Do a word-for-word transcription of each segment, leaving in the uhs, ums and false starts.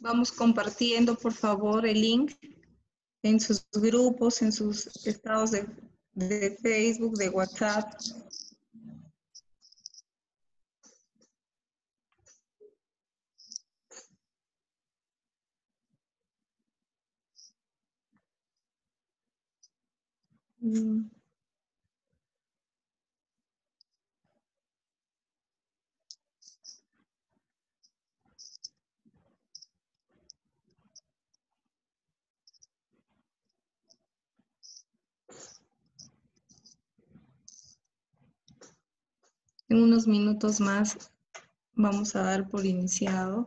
Vamos compartiendo, por favor, el link en sus grupos, en sus estados de, de Facebook, de WhatsApp. Mm. En unos minutos más vamos a dar por iniciado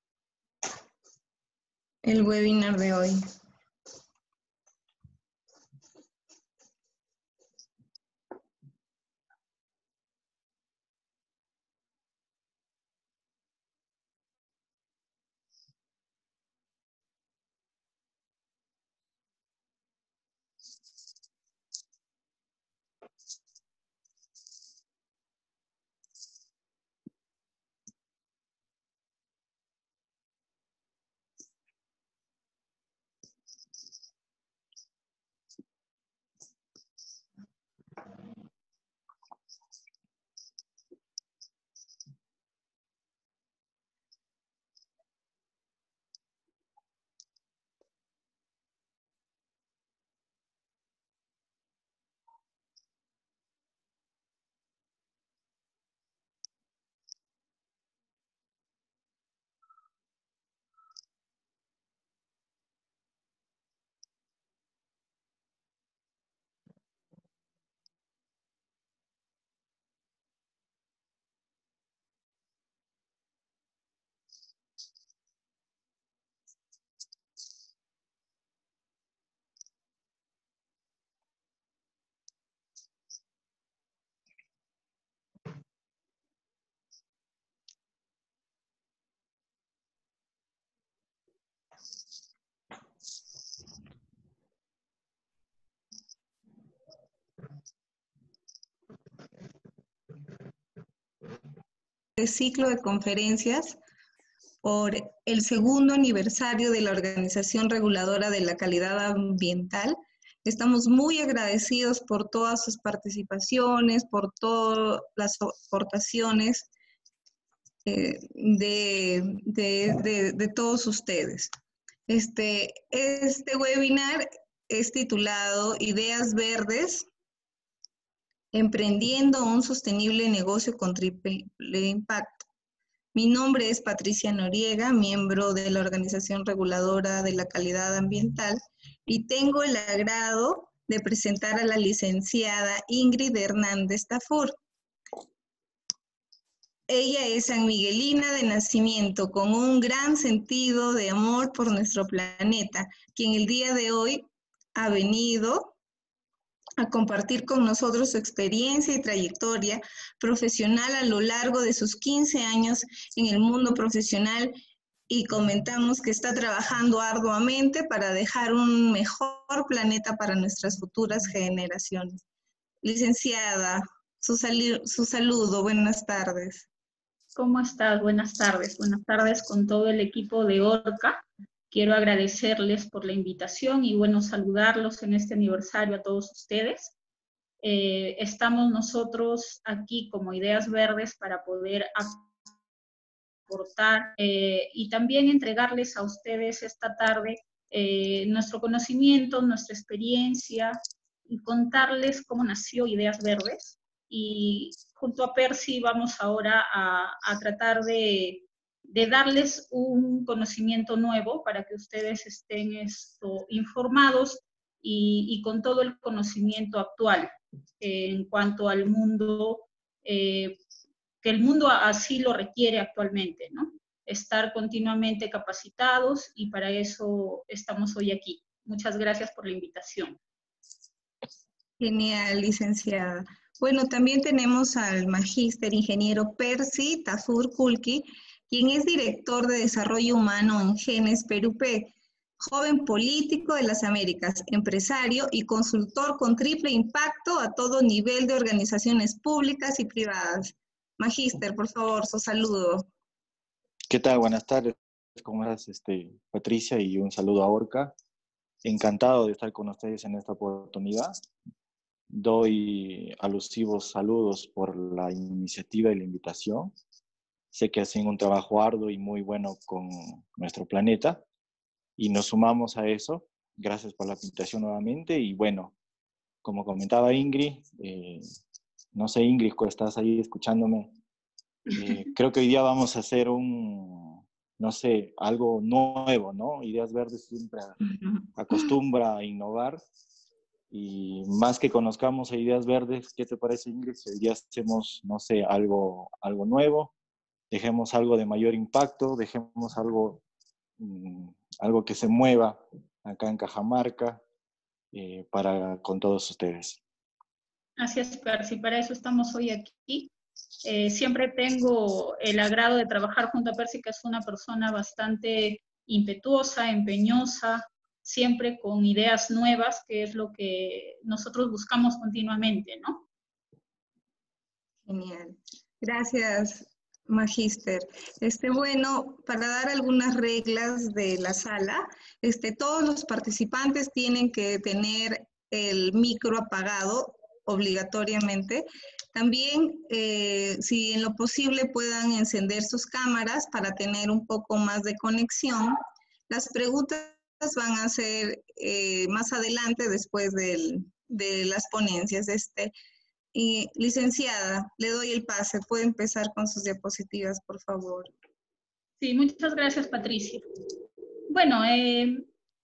el webinar de hoy. El ciclo de conferencias por el segundo aniversario de la Organización Reguladora de la Calidad Ambiental. Estamos muy agradecidos por todas sus participaciones, por todas las aportaciones eh, de, de, de, de todos ustedes. Este, este webinar es titulado Ideas Verdes, emprendiendo un sostenible negocio con triple impacto. Mi nombre es Patricia Noriega, miembro de la Organización Reguladora de la Calidad Ambiental, y tengo el agrado de presentar a la licenciada Ingrid Hernández Tafur. Ella es sanmiguelina de nacimiento, con un gran sentido de amor por nuestro planeta, quien el día de hoy ha venido a compartir con nosotros su experiencia y trayectoria profesional a lo largo de sus quince años en el mundo profesional, y comentamos que está trabajando arduamente para dejar un mejor planeta para nuestras futuras generaciones. Licenciada, su, su saludo, buenas tardes. ¿Cómo estás? Buenas tardes. Buenas tardes con todo el equipo de ORCA. Quiero agradecerles por la invitación y, bueno, saludarlos en este aniversario a todos ustedes. Eh, estamos nosotros aquí como Ideas Verdes para poder aportar eh, y también entregarles a ustedes esta tarde eh, nuestro conocimiento, nuestra experiencia y contarles cómo nació Ideas Verdes. Y junto a Percy vamos ahora a, a tratar de de darles un conocimiento nuevo para que ustedes estén esto, informados y, y con todo el conocimiento actual eh, en cuanto al mundo, eh, que el mundo así lo requiere actualmente, ¿no? Estar continuamente capacitados, y para eso estamos hoy aquí. Muchas gracias por la invitación. Genial, licenciada. Bueno, también tenemos al magíster ingeniero Percy Tafur Kulki, quien es director de Desarrollo Humano en Genes Perú P, joven político de las Américas, empresario y consultor con triple impacto a todo nivel de organizaciones públicas y privadas. Magíster, por favor, su saludo. ¿Qué tal? Buenas tardes. ¿cómo estás, este, Patricia? Y un saludo a Orca. Encantado de estar con ustedes en esta oportunidad. Doy alusivos saludos por la iniciativa y la invitación. Sé que hacen un trabajo arduo y muy bueno con nuestro planeta y nos sumamos a eso. Gracias por la invitación nuevamente. Y bueno, como comentaba Ingrid, eh, no sé, Ingrid, ¿estás ahí escuchándome? Eh, creo que hoy día vamos a hacer un, no sé, algo nuevo, ¿no? Ideas Verdes siempre acostumbra a innovar y más que conozcamos a Ideas Verdes, ¿qué te parece, Ingrid? Si hoy día hacemos, no sé, algo, algo nuevo, dejemos algo de mayor impacto, dejemos algo, mmm, algo que se mueva acá en Cajamarca eh, para con todos ustedes. Así es, Percy, para eso estamos hoy aquí. Eh, siempre tengo el agrado de trabajar junto a Percy, que es una persona bastante impetuosa, empeñosa, siempre con ideas nuevas, que es lo que nosotros buscamos continuamente, ¿no? Genial. Gracias, Magíster. Este, bueno, para dar algunas reglas de la sala, este, todos los participantes tienen que tener el micro apagado obligatoriamente. También, eh, si en lo posible, puedan encender sus cámaras para tener un poco más de conexión. Las preguntas van a ser eh, más adelante, después del, de las ponencias. Este, y, licenciada, le doy el pase. Puede empezar con sus diapositivas, por favor. Sí, muchas gracias, Patricia. Bueno, eh,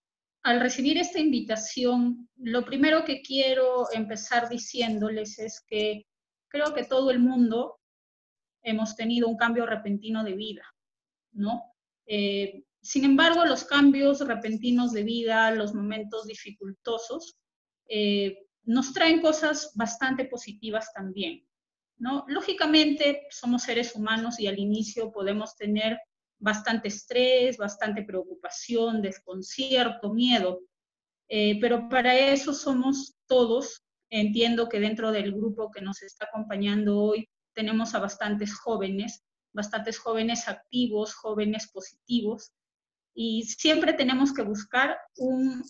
al recibir esta invitación, lo primero que quiero empezar diciéndoles es que creo que todo el mundo hemos tenido un cambio repentino de vida, ¿no? Eh, sin embargo, los cambios repentinos de vida, los momentos dificultosos, eh, nos traen cosas bastante positivas también, ¿no? Lógicamente, somos seres humanos y al inicio podemos tener bastante estrés, bastante preocupación, desconcierto, miedo, eh, pero para eso somos todos. Entiendo que dentro del grupo que nos está acompañando hoy tenemos a bastantes jóvenes, bastantes jóvenes activos, jóvenes positivos, y siempre tenemos que buscar un,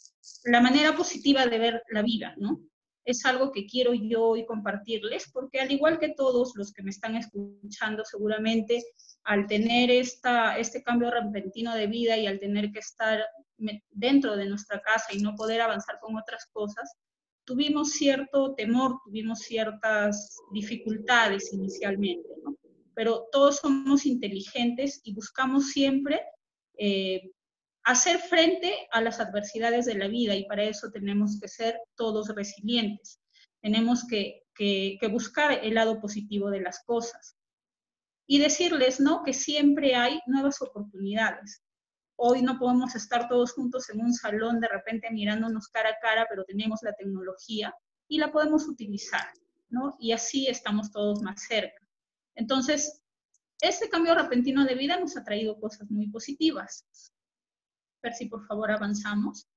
la manera positiva de ver la vida, ¿no? Es algo que quiero yo hoy compartirles, porque al igual que todos los que me están escuchando, seguramente al tener esta, este cambio repentino de vida y al tener que estar dentro de nuestra casa y no poder avanzar con otras cosas, tuvimos cierto temor, tuvimos ciertas dificultades inicialmente, ¿no? Pero todos somos inteligentes y buscamos siempre eh, hacer frente a las adversidades de la vida, y para eso tenemos que ser todos resilientes. Tenemos que, que, que buscar el lado positivo de las cosas y decirles, ¿no?, que siempre hay nuevas oportunidades. Hoy no podemos estar todos juntos en un salón de repente mirándonos cara a cara, pero tenemos la tecnología y la podemos utilizar, ¿no? Y así estamos todos más cerca. Entonces, este cambio repentino de vida nos ha traído cosas muy positivas. A ver si por favor avanzamos.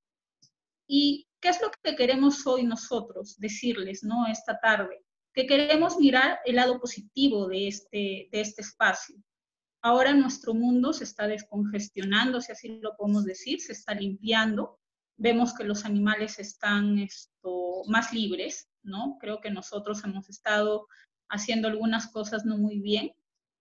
¿Y qué es lo que queremos hoy nosotros decirles, ¿no?, esta tarde? Que queremos mirar el lado positivo de este, de este espacio. Ahora nuestro mundo se está descongestionando, si así lo podemos decir, se está limpiando. Vemos que los animales están esto, más libres, ¿no? Creo que nosotros hemos estado haciendo algunas cosas no muy bien.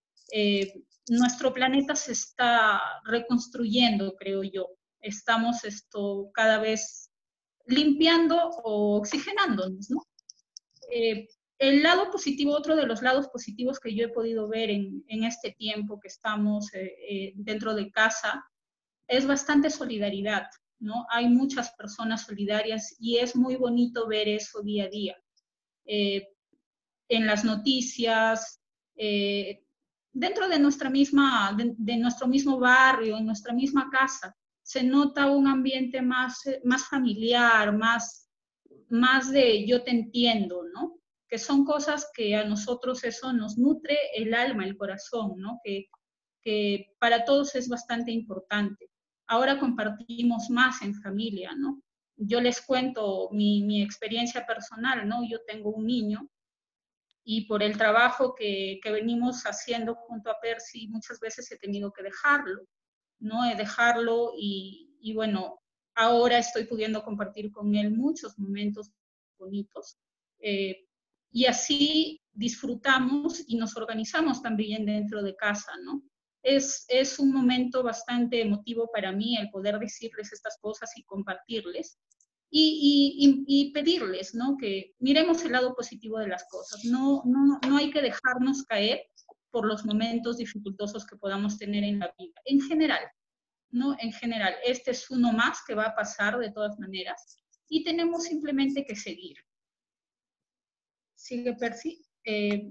Eh, nuestro planeta se está reconstruyendo, creo yo. Estamos esto cada vez limpiando o oxigenándonos, ¿no? Eh, el lado positivo, otro de los lados positivos que yo he podido ver en, en este tiempo que estamos eh, eh, dentro de casa, es bastante solidaridad, ¿no? Hay muchas personas solidarias y es muy bonito ver eso día a día. Eh, en las noticias, eh, dentro de, nuestra misma, de, de nuestro mismo barrio, en nuestra misma casa, se nota un ambiente más, más familiar, más, más de yo te entiendo, ¿no? Que son cosas que a nosotros eso nos nutre el alma, el corazón, ¿no? Que, que para todos es bastante importante. Ahora compartimos más en familia, ¿no? Yo les cuento mi, mi experiencia personal, ¿no? Yo tengo un niño y por el trabajo que, que venimos haciendo junto a Percy, muchas veces he tenido que dejarlo. ¿no? De dejarlo y, y bueno, ahora estoy pudiendo compartir con él muchos momentos bonitos. Eh, y así disfrutamos y nos organizamos también dentro de casa, ¿no? Es, es un momento bastante emotivo para mí el poder decirles estas cosas y compartirles. Y, y, y, pedirles, ¿no? Que miremos el lado positivo de las cosas. No, no, no hay que dejarnos caer por los momentos dificultosos que podamos tener en la vida. En general, ¿no? En general, este es uno más que va a pasar de todas maneras y tenemos simplemente que seguir. Sigue Percy. Eh,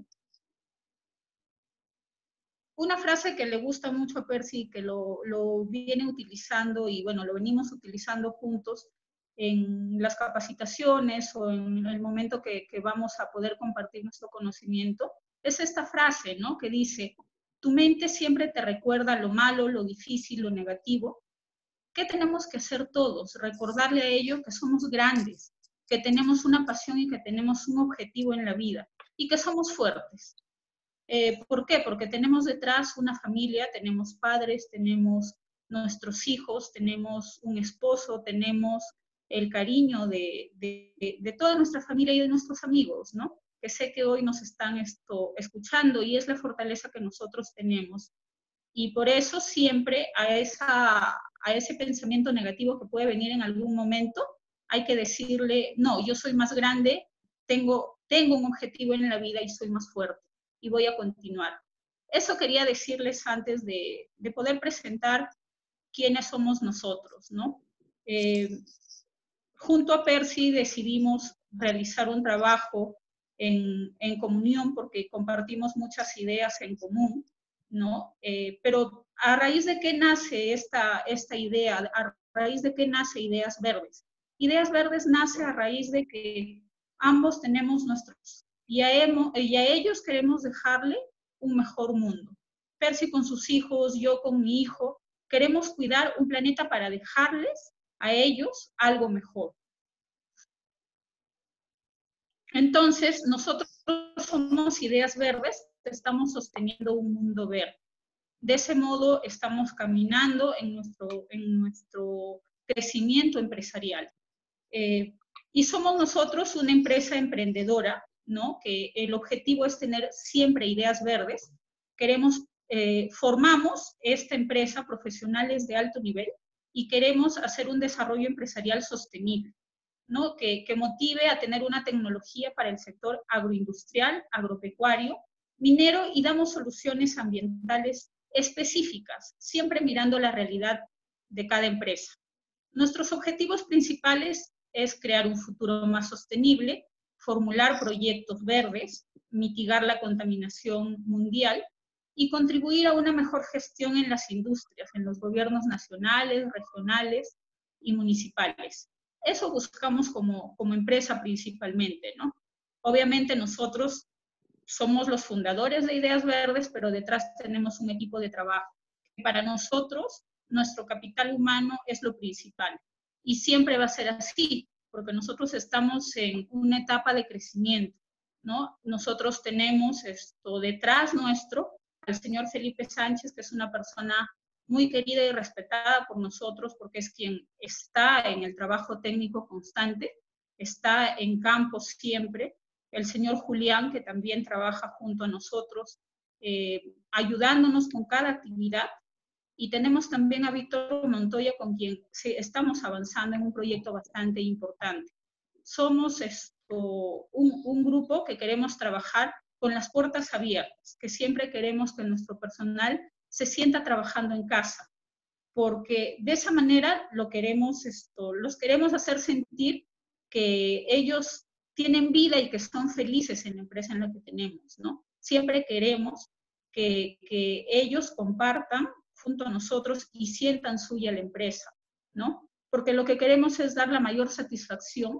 una frase que le gusta mucho a Percy, que lo, lo viene utilizando y bueno, lo venimos utilizando juntos en las capacitaciones o en el momento que, que vamos a poder compartir nuestro conocimiento, es esta frase, ¿no? Que dice, tu mente siempre te recuerda lo malo, lo difícil, lo negativo. ¿Qué tenemos que hacer todos? Recordarle a ellos que somos grandes, que tenemos una pasión y que tenemos un objetivo en la vida y que somos fuertes. Eh, ¿Por qué? Porque tenemos detrás una familia, tenemos padres, tenemos nuestros hijos, tenemos un esposo, tenemos el cariño de, de, de toda nuestra familia y de nuestros amigos, ¿no? Que sé que hoy nos están esto, escuchando y es la fortaleza que nosotros tenemos. Y por eso siempre a, esa, a ese pensamiento negativo que puede venir en algún momento, hay que decirle, no, yo soy más grande, tengo, tengo un objetivo en la vida y soy más fuerte y voy a continuar. Eso quería decirles antes de, de poder presentar quiénes somos nosotros, ¿no? Eh, junto a Percy decidimos realizar un trabajo en, en comunión porque compartimos muchas ideas en común, ¿no? Eh, pero a raíz de qué nace esta, esta idea, a raíz de qué nace Ideas Verdes. Ideas Verdes nace a raíz de que ambos tenemos nuestros, y a, hemos, y a ellos queremos dejarle un mejor mundo. Percy con sus hijos, yo con mi hijo, queremos cuidar un planeta para dejarles a ellos algo mejor. Entonces, nosotros somos Ideas Verdes, estamos sosteniendo un mundo verde. De ese modo, estamos caminando en nuestro, en nuestro crecimiento empresarial. Eh, y somos nosotros una empresa emprendedora, ¿no? Que el objetivo es tener siempre ideas verdes. Queremos, eh, formamos esta empresa profesionales de alto nivel y queremos hacer un desarrollo empresarial sostenible, ¿no? Que, que motive a tener una tecnología para el sector agroindustrial, agropecuario, minero y damos soluciones ambientales específicas, siempre mirando la realidad de cada empresa. Nuestros objetivos principales es crear un futuro más sostenible, formular proyectos verdes, mitigar la contaminación mundial y contribuir a una mejor gestión en las industrias, en los gobiernos nacionales, regionales y municipales. Eso buscamos como, como empresa principalmente, ¿no? Obviamente nosotros somos los fundadores de Ideas Verdes, pero detrás tenemos un equipo de trabajo. Para nosotros, nuestro capital humano es lo principal. Y siempre va a ser así, porque nosotros estamos en una etapa de crecimiento, ¿no? Nosotros tenemos esto detrás nuestro, al señor Felipe Sánchez, que es una persona muy querida y respetada por nosotros, porque es quien está en el trabajo técnico constante, está en campo siempre. El señor Julián, que también trabaja junto a nosotros, eh, ayudándonos con cada actividad. Y tenemos también a Víctor Montoya, con quien sí, estamos avanzando en un proyecto bastante importante. Somos esto, un, un grupo que queremos trabajar con las puertas abiertas, que siempre queremos que nuestro personal se sienta trabajando en casa, porque de esa manera lo queremos, esto, los queremos hacer sentir que ellos tienen vida y que son felices en la empresa en la que tenemos, ¿no? Siempre queremos que, que ellos compartan junto a nosotros y sientan suya la empresa, ¿no? Porque lo que queremos es dar la mayor satisfacción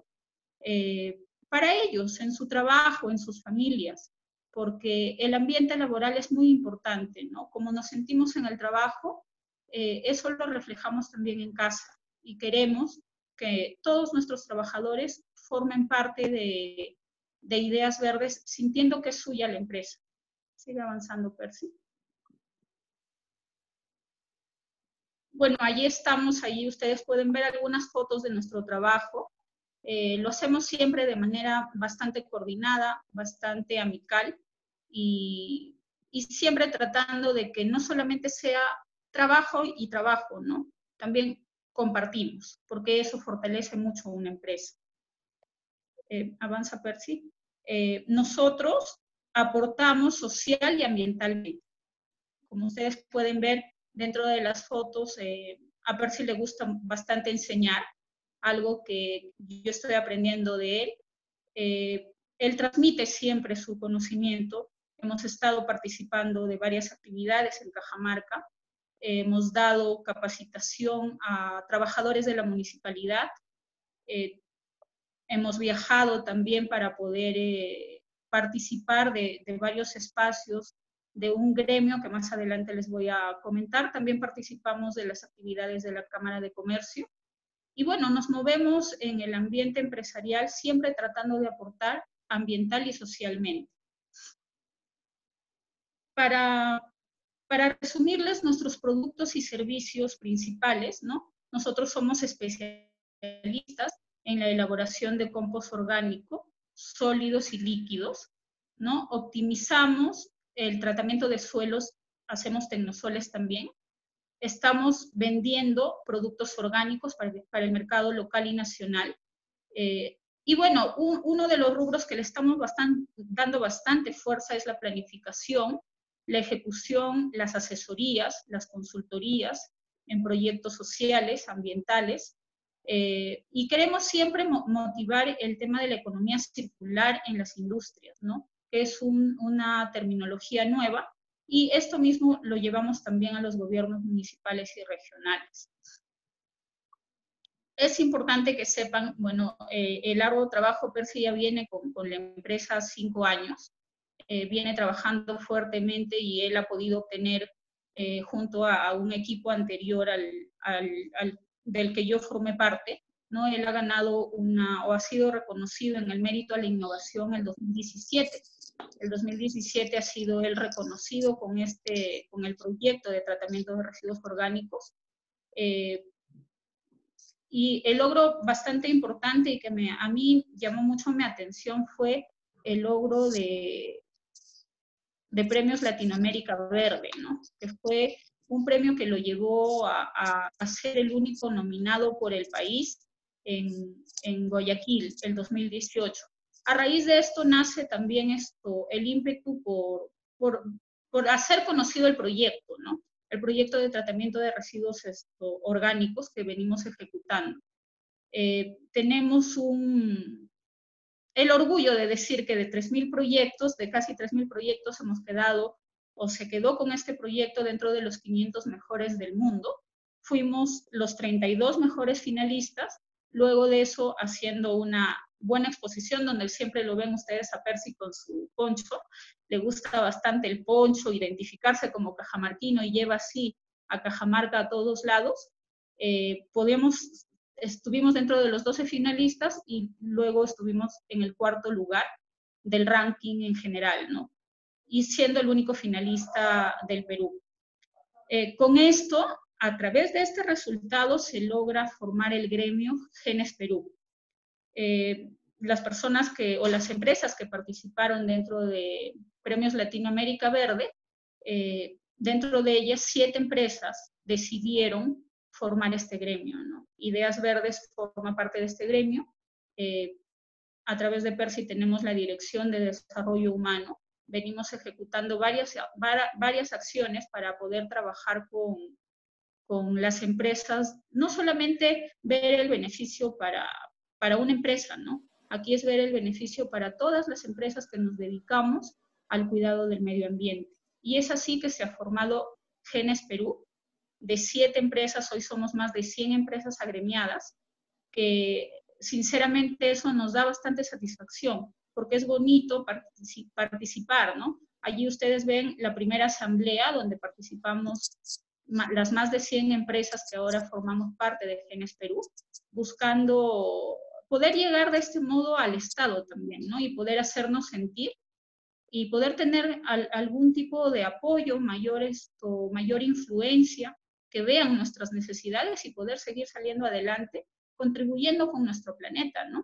eh, para ellos, en su trabajo, en sus familias, porque el ambiente laboral es muy importante, ¿no? Como nos sentimos en el trabajo, eh, eso lo reflejamos también en casa y queremos que todos nuestros trabajadores formen parte de, de Ideas Verdes sintiendo que es suya la empresa. Sigue avanzando, Percy. bueno, allí estamos, allí ustedes pueden ver algunas fotos de nuestro trabajo. Eh, lo hacemos siempre de manera bastante coordinada, bastante amical y, y siempre tratando de que no solamente sea trabajo y trabajo, ¿no? También compartimos, porque eso fortalece mucho una empresa. Eh, avanza, Percy. Eh, nosotros aportamos social y ambientalmente. Como ustedes pueden ver dentro de las fotos, eh, a Percy le gusta bastante enseñar, algo que yo estoy aprendiendo de él. Eh, él transmite siempre su conocimiento. Hemos estado participando de varias actividades en Cajamarca. Eh, hemos dado capacitación a trabajadores de la municipalidad. Eh, hemos viajado también para poder eh, participar de, de varios espacios de un gremio que más adelante les voy a comentar. También participamos de las actividades de la Cámara de Comercio. Y bueno, nos movemos en el ambiente empresarial siempre tratando de aportar ambiental y socialmente. Para, para resumirles nuestros productos y servicios principales, ¿no? Nosotros somos especialistas en la elaboración de compost orgánico, sólidos y líquidos, ¿no? Optimizamos el tratamiento de suelos, hacemos tecnosoles también. Estamos vendiendo productos orgánicos para, para el mercado local y nacional. Eh, y bueno, un, uno de los rubros que le estamos bastante, dando bastante fuerza es la planificación, la ejecución, las asesorías, las consultorías en proyectos sociales, ambientales. Eh, y queremos siempre mo motivar el tema de la economía circular en las industrias, ¿no? Que es un, una terminología nueva. Y esto mismo lo llevamos también a los gobiernos municipales y regionales. Es importante que sepan, bueno, eh, el arduo trabajo Percy ya viene con, con la empresa cinco años, eh, viene trabajando fuertemente y él ha podido obtener, eh, junto a, a un equipo anterior al, al, al, del que yo formé parte, ¿no? Él ha ganado una, o ha sido reconocido en el mérito a la innovación en el dos mil diecisiete. El dos mil diecisiete ha sido él reconocido con, este, con el proyecto de tratamiento de residuos orgánicos. Eh, y el logro bastante importante y que me, a mí llamó mucho mi atención fue el logro de, de Premios Latinoamérica Verde, ¿no? Que fue un premio que lo llevó a, a, a ser el único nominado por el país en, en Guayaquil, el dos mil dieciocho. A raíz de esto nace también esto, el ímpetu por, por, por hacer conocido el proyecto, ¿no? El proyecto de tratamiento de residuos esto, orgánicos que venimos ejecutando. Eh, tenemos un, el orgullo de decir que de tres mil proyectos, de casi tres mil proyectos, hemos quedado, o se quedó con este proyecto dentro de los quinientos mejores del mundo. Fuimos los treinta y dos mejores finalistas, luego de eso haciendo una buena exposición, donde siempre lo ven ustedes a Percy con su poncho, le gusta bastante el poncho, identificarse como cajamarquino y lleva así a Cajamarca a todos lados. Eh, podemos, estuvimos dentro de los doce finalistas y luego estuvimos en el cuarto lugar del ranking en general, ¿no? Y siendo el único finalista del Perú. Eh, con esto, a través de este resultado, se logra formar el gremio Genes Perú. Eh, las personas que, o las empresas que participaron dentro de Premios Latinoamérica Verde, eh, dentro de ellas, siete empresas decidieron formar este gremio, ¿no? Ideas Verdes forma parte de este gremio. Eh, a través de Percy tenemos la Dirección de Desarrollo Humano. Venimos ejecutando varias, varias acciones para poder trabajar con, con las empresas, no solamente ver el beneficio para, para una empresa, ¿no? Aquí es ver el beneficio para todas las empresas que nos dedicamos al cuidado del medio ambiente. Y es así que se ha formado Genes Perú, de siete empresas, hoy somos más de cien empresas agremiadas, que sinceramente eso nos da bastante satisfacción, porque es bonito particip participar, ¿no? Allí ustedes ven la primera asamblea donde participamos las más de cien empresas que ahora formamos parte de Genes Perú, buscando poder llegar de este modo al Estado también, ¿no? Y poder hacernos sentir y poder tener al, algún tipo de apoyo, mayor, esto, mayor influencia, que vean nuestras necesidades y poder seguir saliendo adelante, contribuyendo con nuestro planeta, ¿no?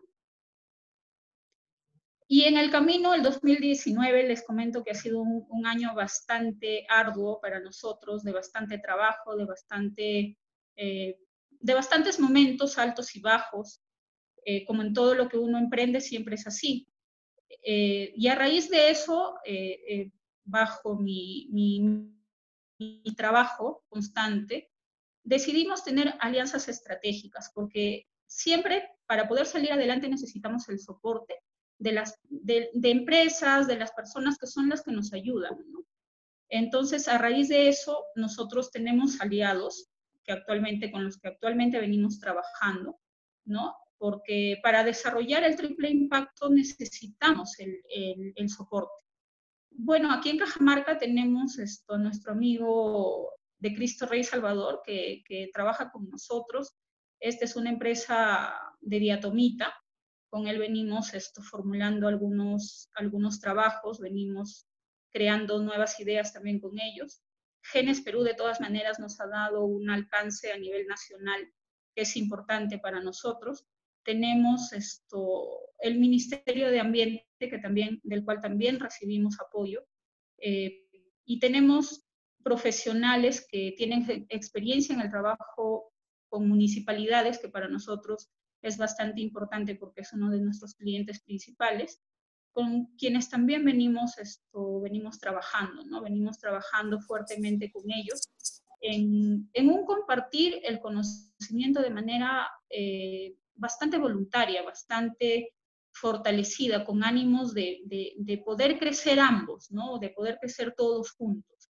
Y en el camino, el dos mil diecinueve, les comento que ha sido un, un año bastante arduo para nosotros, de bastante trabajo, de, bastante, eh, de bastantes momentos altos y bajos. Eh, como en todo lo que uno emprende, siempre es así. Eh, y a raíz de eso, eh, eh, bajo mi, mi, mi trabajo constante, decidimos tener alianzas estratégicas, porque siempre para poder salir adelante necesitamos el soporte de, las, de, de empresas, de las personas que son las que nos ayudan, ¿no? Entonces, a raíz de eso, nosotros tenemos aliados que actualmente, con los que actualmente venimos trabajando, ¿no? Porque para desarrollar el triple impacto necesitamos el, el, el soporte. Bueno, aquí en Cajamarca tenemos esto, nuestro amigo de Cristo Rey Salvador, que, que trabaja con nosotros. Esta es una empresa de diatomita. Con él venimos esto, formulando algunos, algunos trabajos, venimos creando nuevas ideas también con ellos. Genes Perú, de todas maneras, nos ha dado un alcance a nivel nacional que es importante para nosotros. Tenemos esto, el Ministerio de Ambiente, que también, del cual también recibimos apoyo, eh, y tenemos profesionales que tienen experiencia en el trabajo con municipalidades, que para nosotros es bastante importante porque es uno de nuestros clientes principales, con quienes también venimos, esto, venimos trabajando, ¿no? Venimos trabajando fuertemente con ellos en, en un compartir el conocimiento de manera eh, bastante voluntaria, bastante fortalecida, con ánimos de, de, de poder crecer ambos, ¿no? De poder crecer todos juntos.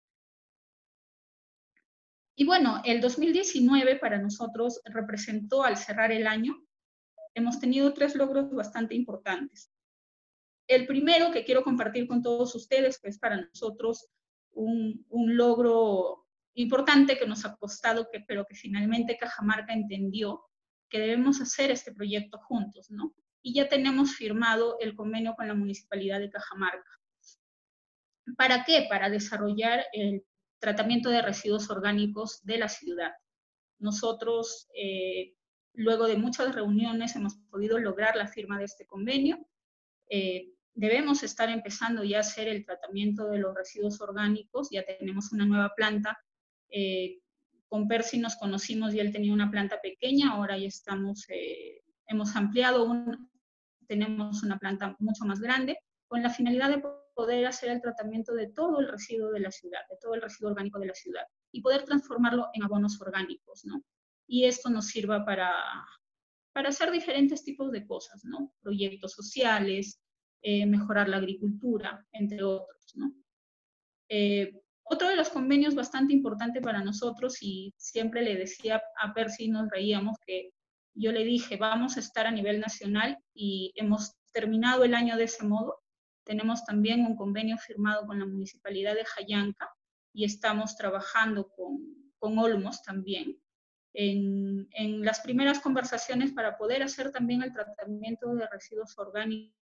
Y bueno, el dos mil diecinueve para nosotros representó, al cerrar el año, hemos tenido tres logros bastante importantes. El primero que quiero compartir con todos ustedes, que es para nosotros un, un logro importante que nos ha costado, que, pero que finalmente Cajamarca entendió que debemos hacer este proyecto juntos, ¿no? Y ya tenemos firmado el convenio con la Municipalidad de Cajamarca. ¿Para qué? Para desarrollar el tratamiento de residuos orgánicos de la ciudad. Nosotros, eh, luego de muchas reuniones, hemos podido lograr la firma de este convenio. Eh, debemos estar empezando ya a hacer el tratamiento de los residuos orgánicos. Ya tenemos una nueva planta. Eh, con Percy nos conocimos y él tenía una planta pequeña, ahora ya estamos, eh, hemos ampliado, un, tenemos una planta mucho más grande, con la finalidad de poder hacer el tratamiento de todo el residuo de la ciudad, de todo el residuo orgánico de la ciudad, y poder transformarlo en abonos orgánicos, ¿no? Y esto nos sirva para, para hacer diferentes tipos de cosas, ¿no? Proyectos sociales, eh, mejorar la agricultura, entre otros, ¿no? Eh, otro de los convenios bastante importante para nosotros, y siempre le decía a Percy, nos reíamos, que yo le dije, vamos a estar a nivel nacional, y hemos terminado el año de ese modo. Tenemos también un convenio firmado con la Municipalidad de Jayanca, y estamos trabajando con, con Olmos también, en, en las primeras conversaciones para poder hacer también el tratamiento de residuos orgánicos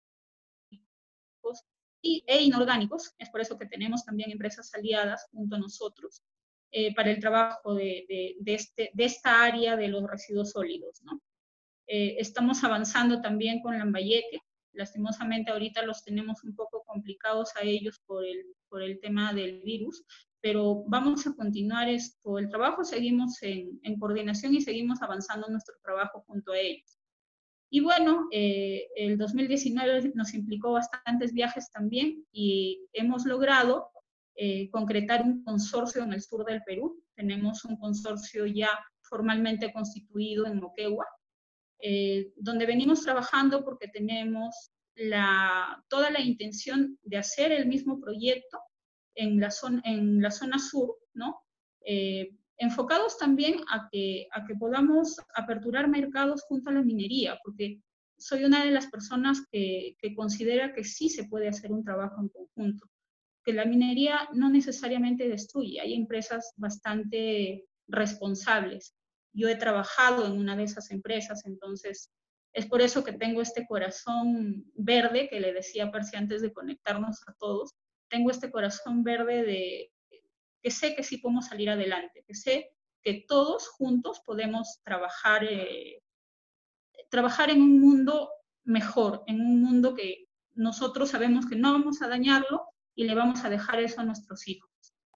y, e inorgánicos. Es por eso que tenemos también empresas aliadas junto a nosotros eh, para el trabajo de, de, de, este, de esta área de los residuos sólidos, ¿no? Eh, estamos avanzando también con Lambayeque. Lastimosamente ahorita los tenemos un poco complicados a ellos por el, por el tema del virus, pero vamos a continuar esto, el trabajo, seguimos en, en coordinación y seguimos avanzando nuestro trabajo junto a ellos. Y bueno, eh, el dos mil diecinueve nos implicó bastantes viajes también, y hemos logrado eh, concretar un consorcio en el sur del Perú. Tenemos un consorcio ya formalmente constituido en Moquegua, eh, donde venimos trabajando porque tenemos la, toda la intención de hacer el mismo proyecto en la zona, en la zona sur, ¿no? Eh, enfocados también a que, a que podamos aperturar mercados junto a la minería, porque soy una de las personas que, que considera que sí se puede hacer un trabajo en conjunto, que la minería no necesariamente destruye, hay empresas bastante responsables. Yo he trabajado en una de esas empresas, entonces es por eso que tengo este corazón verde, que le decía a Percy antes de conectarnos a todos, tengo este corazón verde de que sé que sí podemos salir adelante, que sé que todos juntos podemos trabajar, eh, trabajar en un mundo mejor, en un mundo que nosotros sabemos que no vamos a dañarlo y le vamos a dejar eso a nuestros hijos.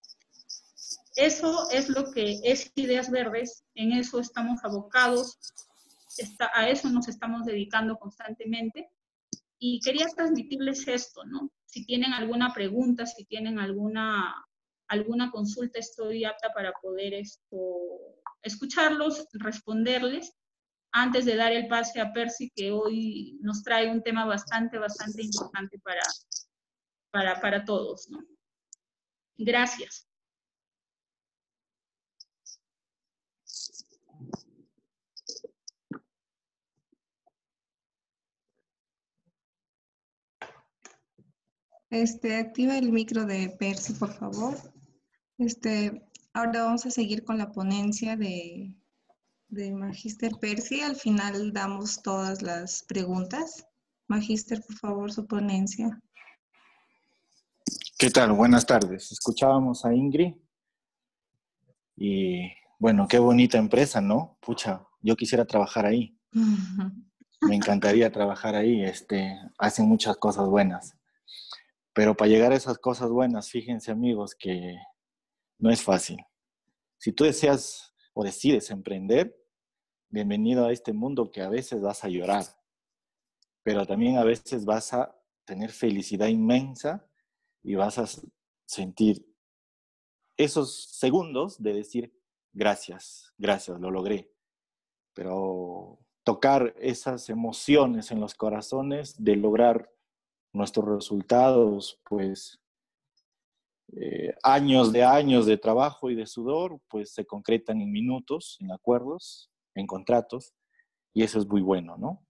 Eso es lo que es Ideas Verdes, en eso estamos abocados, está, a eso nos estamos dedicando constantemente. Y quería transmitirles esto, ¿no? Si tienen alguna pregunta, si tienen alguna, alguna consulta, estoy apta para poder esto, escucharlos, responderles, antes de dar el pase a Percy, que hoy nos trae un tema bastante, bastante importante para, para, para todos, ¿no? Gracias. Este, activa el micro de Percy, por favor. Este, ahora vamos a seguir con la ponencia de, de Magíster Percy. Al final damos todas las preguntas. Magíster, por favor, su ponencia. ¿Qué tal? Buenas tardes. Escuchábamos a Ingrid y bueno, qué bonita empresa, ¿no? Pucha, yo quisiera trabajar ahí. Me encantaría trabajar ahí. Este, hacen muchas cosas buenas. Pero para llegar a esas cosas buenas, fíjense amigos que no es fácil. Si tú deseas o decides emprender, bienvenido a este mundo que a veces vas a llorar, pero también a veces vas a tener felicidad inmensa y vas a sentir esos segundos de decir gracias, gracias, lo logré. Pero tocar esas emociones en los corazones de lograr nuestros resultados, pues eh, años de años de trabajo y de sudor, pues se concretan en minutos, en acuerdos, en contratos, y eso es muy bueno, ¿no?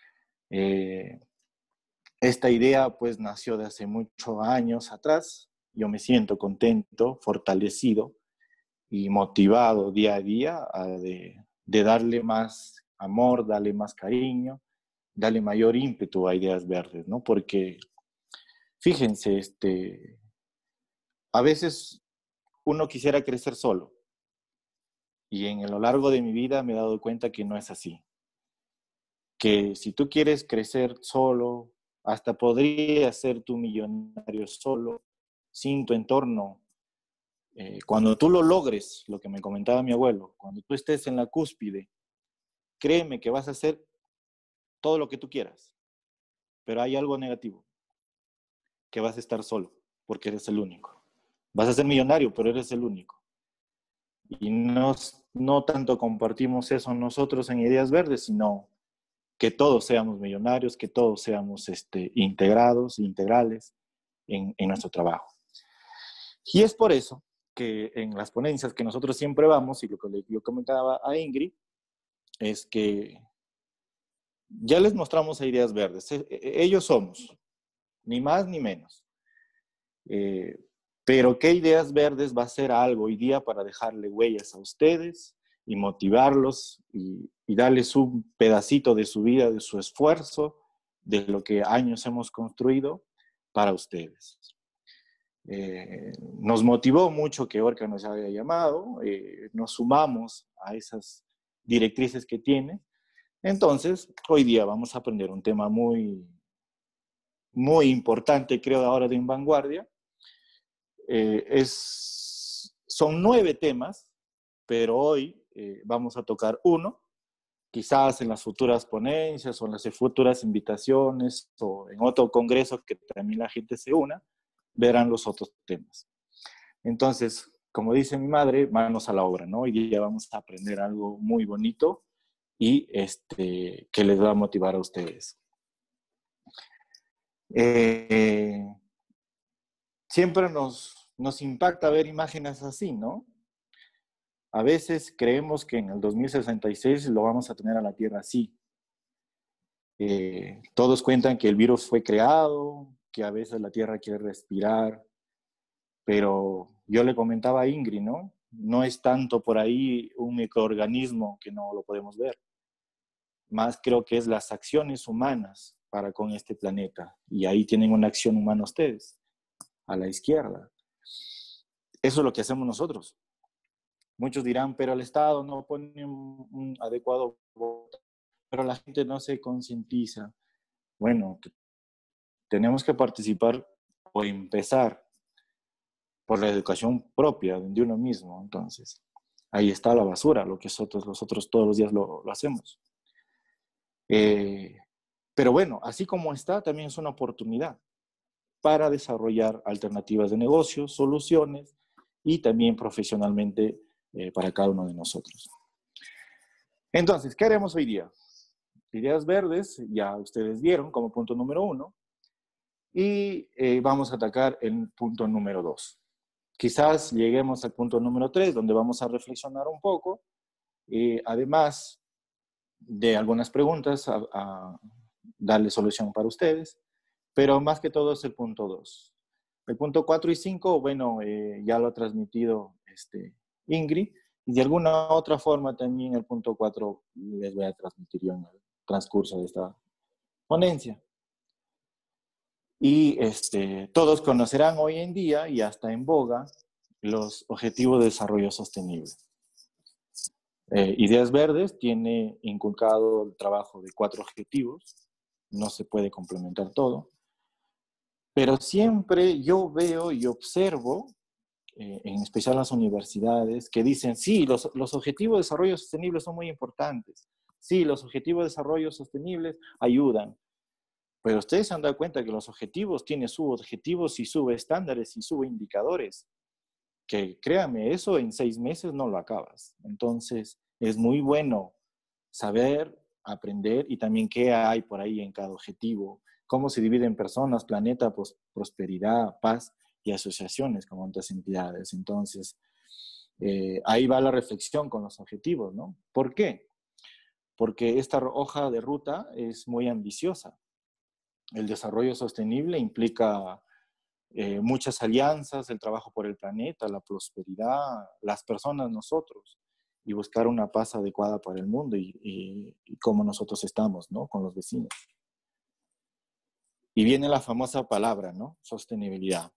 Eh, esta idea pues nació de hace muchos años atrás. Yo me siento contento, fortalecido y motivado día a día a de, de darle más amor, darle más cariño, darle mayor ímpetu a Ideas Verdes, ¿no? Porque fíjense, este, a veces uno quisiera crecer solo y en lo largo de mi vida me he dado cuenta que no es así. Que si tú quieres crecer solo, hasta podrías ser tu millonario solo, sin tu entorno. Eh, cuando tú lo logres, lo que me comentaba mi abuelo, cuando tú estés en la cúspide, créeme que vas a hacer todo lo que tú quieras. Pero hay algo negativo, que vas a estar solo, porque eres el único. Vas a ser millonario, pero eres el único. Y no, no tanto compartimos eso nosotros en Ideas Verdes, sino que todos seamos millonarios, que todos seamos este, integrados, integrales en, en nuestro trabajo. Y es por eso que en las ponencias que nosotros siempre vamos, y lo que yo comentaba a Ingrid, es que ya les mostramos a Ideas Verdes. Ellos somos, ni más ni menos. Eh, pero ¿qué Ideas Verdes va a hacer algo hoy día para dejarle huellas a ustedes y motivarlos y, y darles un pedacito de su vida, de su esfuerzo, de lo que años hemos construido para ustedes? Eh, nos motivó mucho que Orca nos haya llamado, eh, nos sumamos a esas directrices que tiene. Entonces, hoy día vamos a aprender un tema muy, muy importante, creo, ahora de En Vanguardia. Eh, es, son nueve temas, pero hoy eh, vamos a tocar uno. Quizás en las futuras ponencias o en las futuras invitaciones o en otro congreso que también la gente se una, verán los otros temas. Entonces, como dice mi madre, manos a la obra, ¿no? Hoy día vamos a aprender algo muy bonito y este, que les va a motivar a ustedes. Eh, siempre nos, nos impacta ver imágenes así, ¿no? A veces creemos que en el dos mil sesenta y seis lo vamos a tener a la Tierra así. Eh, todos cuentan que el virus fue creado, que a veces la Tierra quiere respirar, pero yo le comentaba a Ingrid, ¿no? No es tanto por ahí un microorganismo que no lo podemos ver. Más creo que es las acciones humanas para con este planeta. Y ahí tienen una acción humana ustedes, a la izquierda. Eso es lo que hacemos nosotros. Muchos dirán, pero el Estado no pone un, un adecuado voto, pero la gente no se concientiza. Bueno, tenemos que participar o empezar por la educación propia de uno mismo. Entonces, ahí está la basura, lo que nosotros, nosotros todos los días lo, lo hacemos. Eh, pero bueno, así como está, también es una oportunidad para desarrollar alternativas de negocios, soluciones y también profesionalmente eh, para cada uno de nosotros. Entonces, ¿qué haremos hoy día? Ideas verdes, ya ustedes vieron como punto número uno, y eh, vamos a atacar el punto número dos. Quizás lleguemos al punto número tres, donde vamos a reflexionar un poco, eh, además de algunas preguntas, a, a darle solución para ustedes, pero más que todo es el punto dos. El punto cuatro y cinco, bueno, eh, ya lo ha transmitido este, Ingrid, y de alguna otra forma también el punto cuatro les voy a transmitir yo en el transcurso de esta ponencia. Y este, todos conocerán hoy en día, y hasta en boga, los Objetivos de Desarrollo Sostenible. Eh, Ideas Verdes tiene inculcado el trabajo de cuatro objetivos, no se puede complementar todo, pero siempre yo veo y observo, eh, en especial las universidades, que dicen, sí, los, los Objetivos de Desarrollo Sostenible son muy importantes, sí, los Objetivos de Desarrollo Sostenibles ayudan, pero ustedes se han dado cuenta que los objetivos tienen subobjetivos y subestándares y subindicadores, que créanme, eso en seis meses no lo acabas. Entonces, es muy bueno saber, aprender y también qué hay por ahí en cada objetivo, cómo se divide en personas, planeta, pues, prosperidad, paz y asociaciones con otras entidades. Entonces, eh, ahí va la reflexión con los objetivos, ¿no? ¿Por qué? Porque esta hoja de ruta es muy ambiciosa. El desarrollo sostenible implica eh, muchas alianzas, el trabajo por el planeta, la prosperidad, las personas, nosotros, y buscar una paz adecuada para el mundo y, y, y cómo nosotros estamos, ¿no? Con los vecinos. Y viene la famosa palabra, ¿no? Sostenibilidad.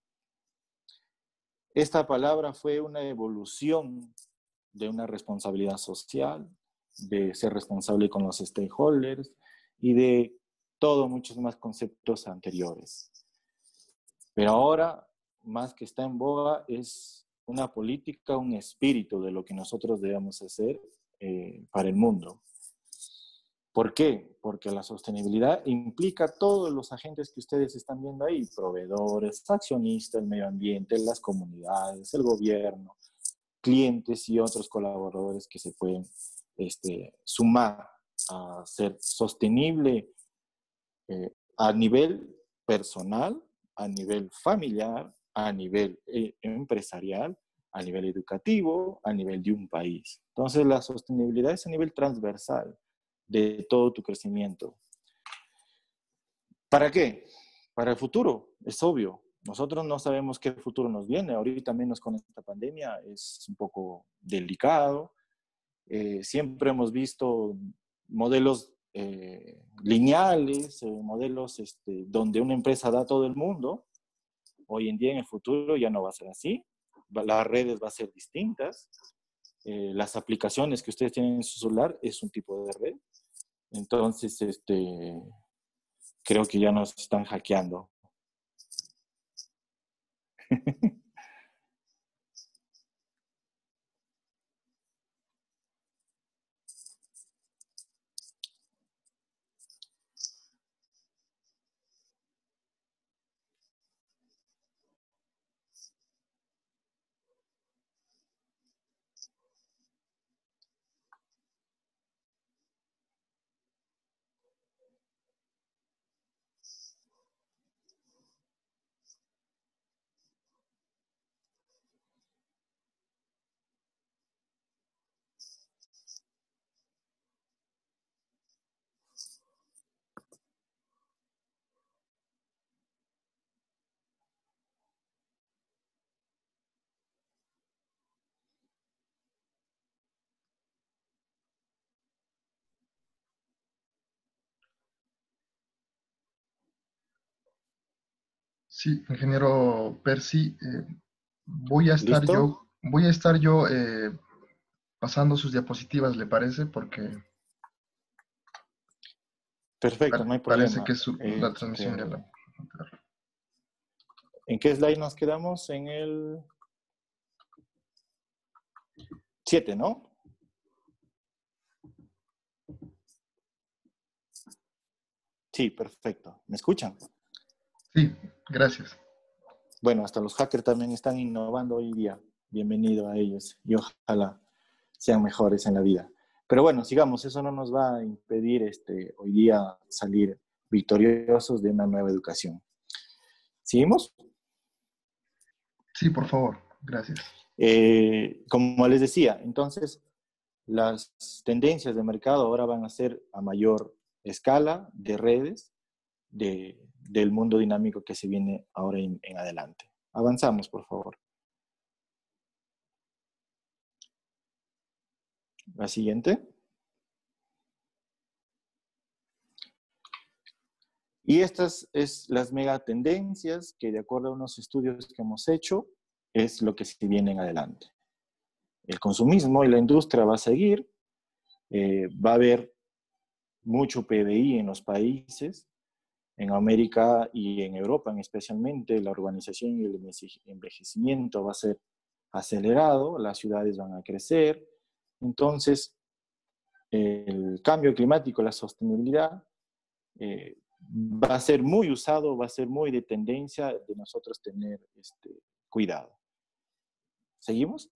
Esta palabra fue una evolución de una responsabilidad social, de ser responsable con los stakeholders y de todos muchos más conceptos anteriores. Pero ahora, más que está en boga, es una política, un espíritu de lo que nosotros debemos hacer eh, para el mundo. ¿Por qué? Porque la sostenibilidad implica todos los agentes que ustedes están viendo ahí, proveedores, accionistas, el medio ambiente, las comunidades, el gobierno, clientes y otros colaboradores que se pueden este, sumar a ser sostenible eh, a nivel personal, a nivel familiar, a nivel eh, empresarial, a nivel educativo, a nivel de un país. Entonces, la sostenibilidad es a nivel transversal de todo tu crecimiento. ¿Para qué? Para el futuro, es obvio. Nosotros no sabemos qué futuro nos viene. Ahorita menos con esta pandemia es un poco delicado. Eh, siempre hemos visto modelos eh, lineales, eh, modelos este, donde una empresa da a todo el mundo. Hoy en día, en el futuro, ya no va a ser así. Las redes van a ser distintas. Eh, las aplicaciones que ustedes tienen en su celular es un tipo de red. Entonces, este, creo que ya nos están hackeando. Sí, ingeniero Percy, eh, voy a estar ¿Listo? yo, voy a estar yo eh, pasando sus diapositivas, ¿le parece? Porque Perfecto, no hay parece problema. que su, la Este, transmisión ya la... ¿En qué slide nos quedamos? En el siete, ¿no? Sí, perfecto. ¿Me escuchan? Sí, gracias. Bueno, hasta los hackers también están innovando hoy día. Bienvenido a ellos y ojalá sean mejores en la vida. Pero bueno, sigamos. Eso no nos va a impedir este, hoy día salir victoriosos de una nueva educación. ¿Seguimos? Sí, por favor. Gracias. Eh, como les decía, entonces, las tendencias de mercado ahora van a ser a mayor escala de redes de, del mundo dinámico que se viene ahora en, en adelante. Avanzamos, por favor. La siguiente. Y estas es las megatendencias que, de acuerdo a unos estudios que hemos hecho, es lo que se viene en adelante. El consumismo y la industria va a seguir, eh, va a haber mucho P B I en los países, en América y en Europa especialmente, la urbanización y el envejecimiento va a ser acelerado, las ciudades van a crecer, entonces el cambio climático, la sostenibilidad, eh, va a ser muy usado, va a ser muy de tendencia de nosotros tener este, cuidado. ¿Seguimos?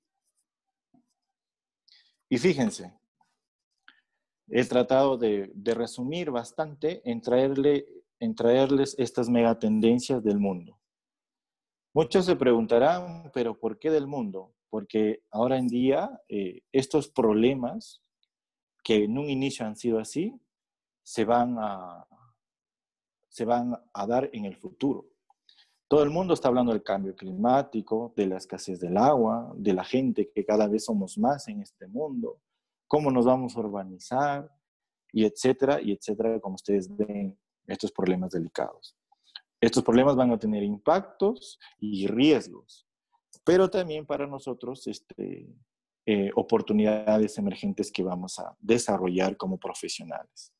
Y fíjense, he tratado de, de resumir bastante en, traerle, en traerles estas megatendencias del mundo. Muchos se preguntarán, ¿pero por qué del mundo? Porque ahora en día eh, estos problemas que en un inicio han sido así, se van a, se van a dar en el futuro. Todo el mundo está hablando del cambio climático, de la escasez del agua, de la gente que cada vez somos más en este mundo, cómo nos vamos a urbanizar, y etcétera, y etcétera, como ustedes ven, estos problemas delicados. Estos problemas van a tener impactos y riesgos, pero también para nosotros este, eh, oportunidades emergentes que vamos a desarrollar como profesionales.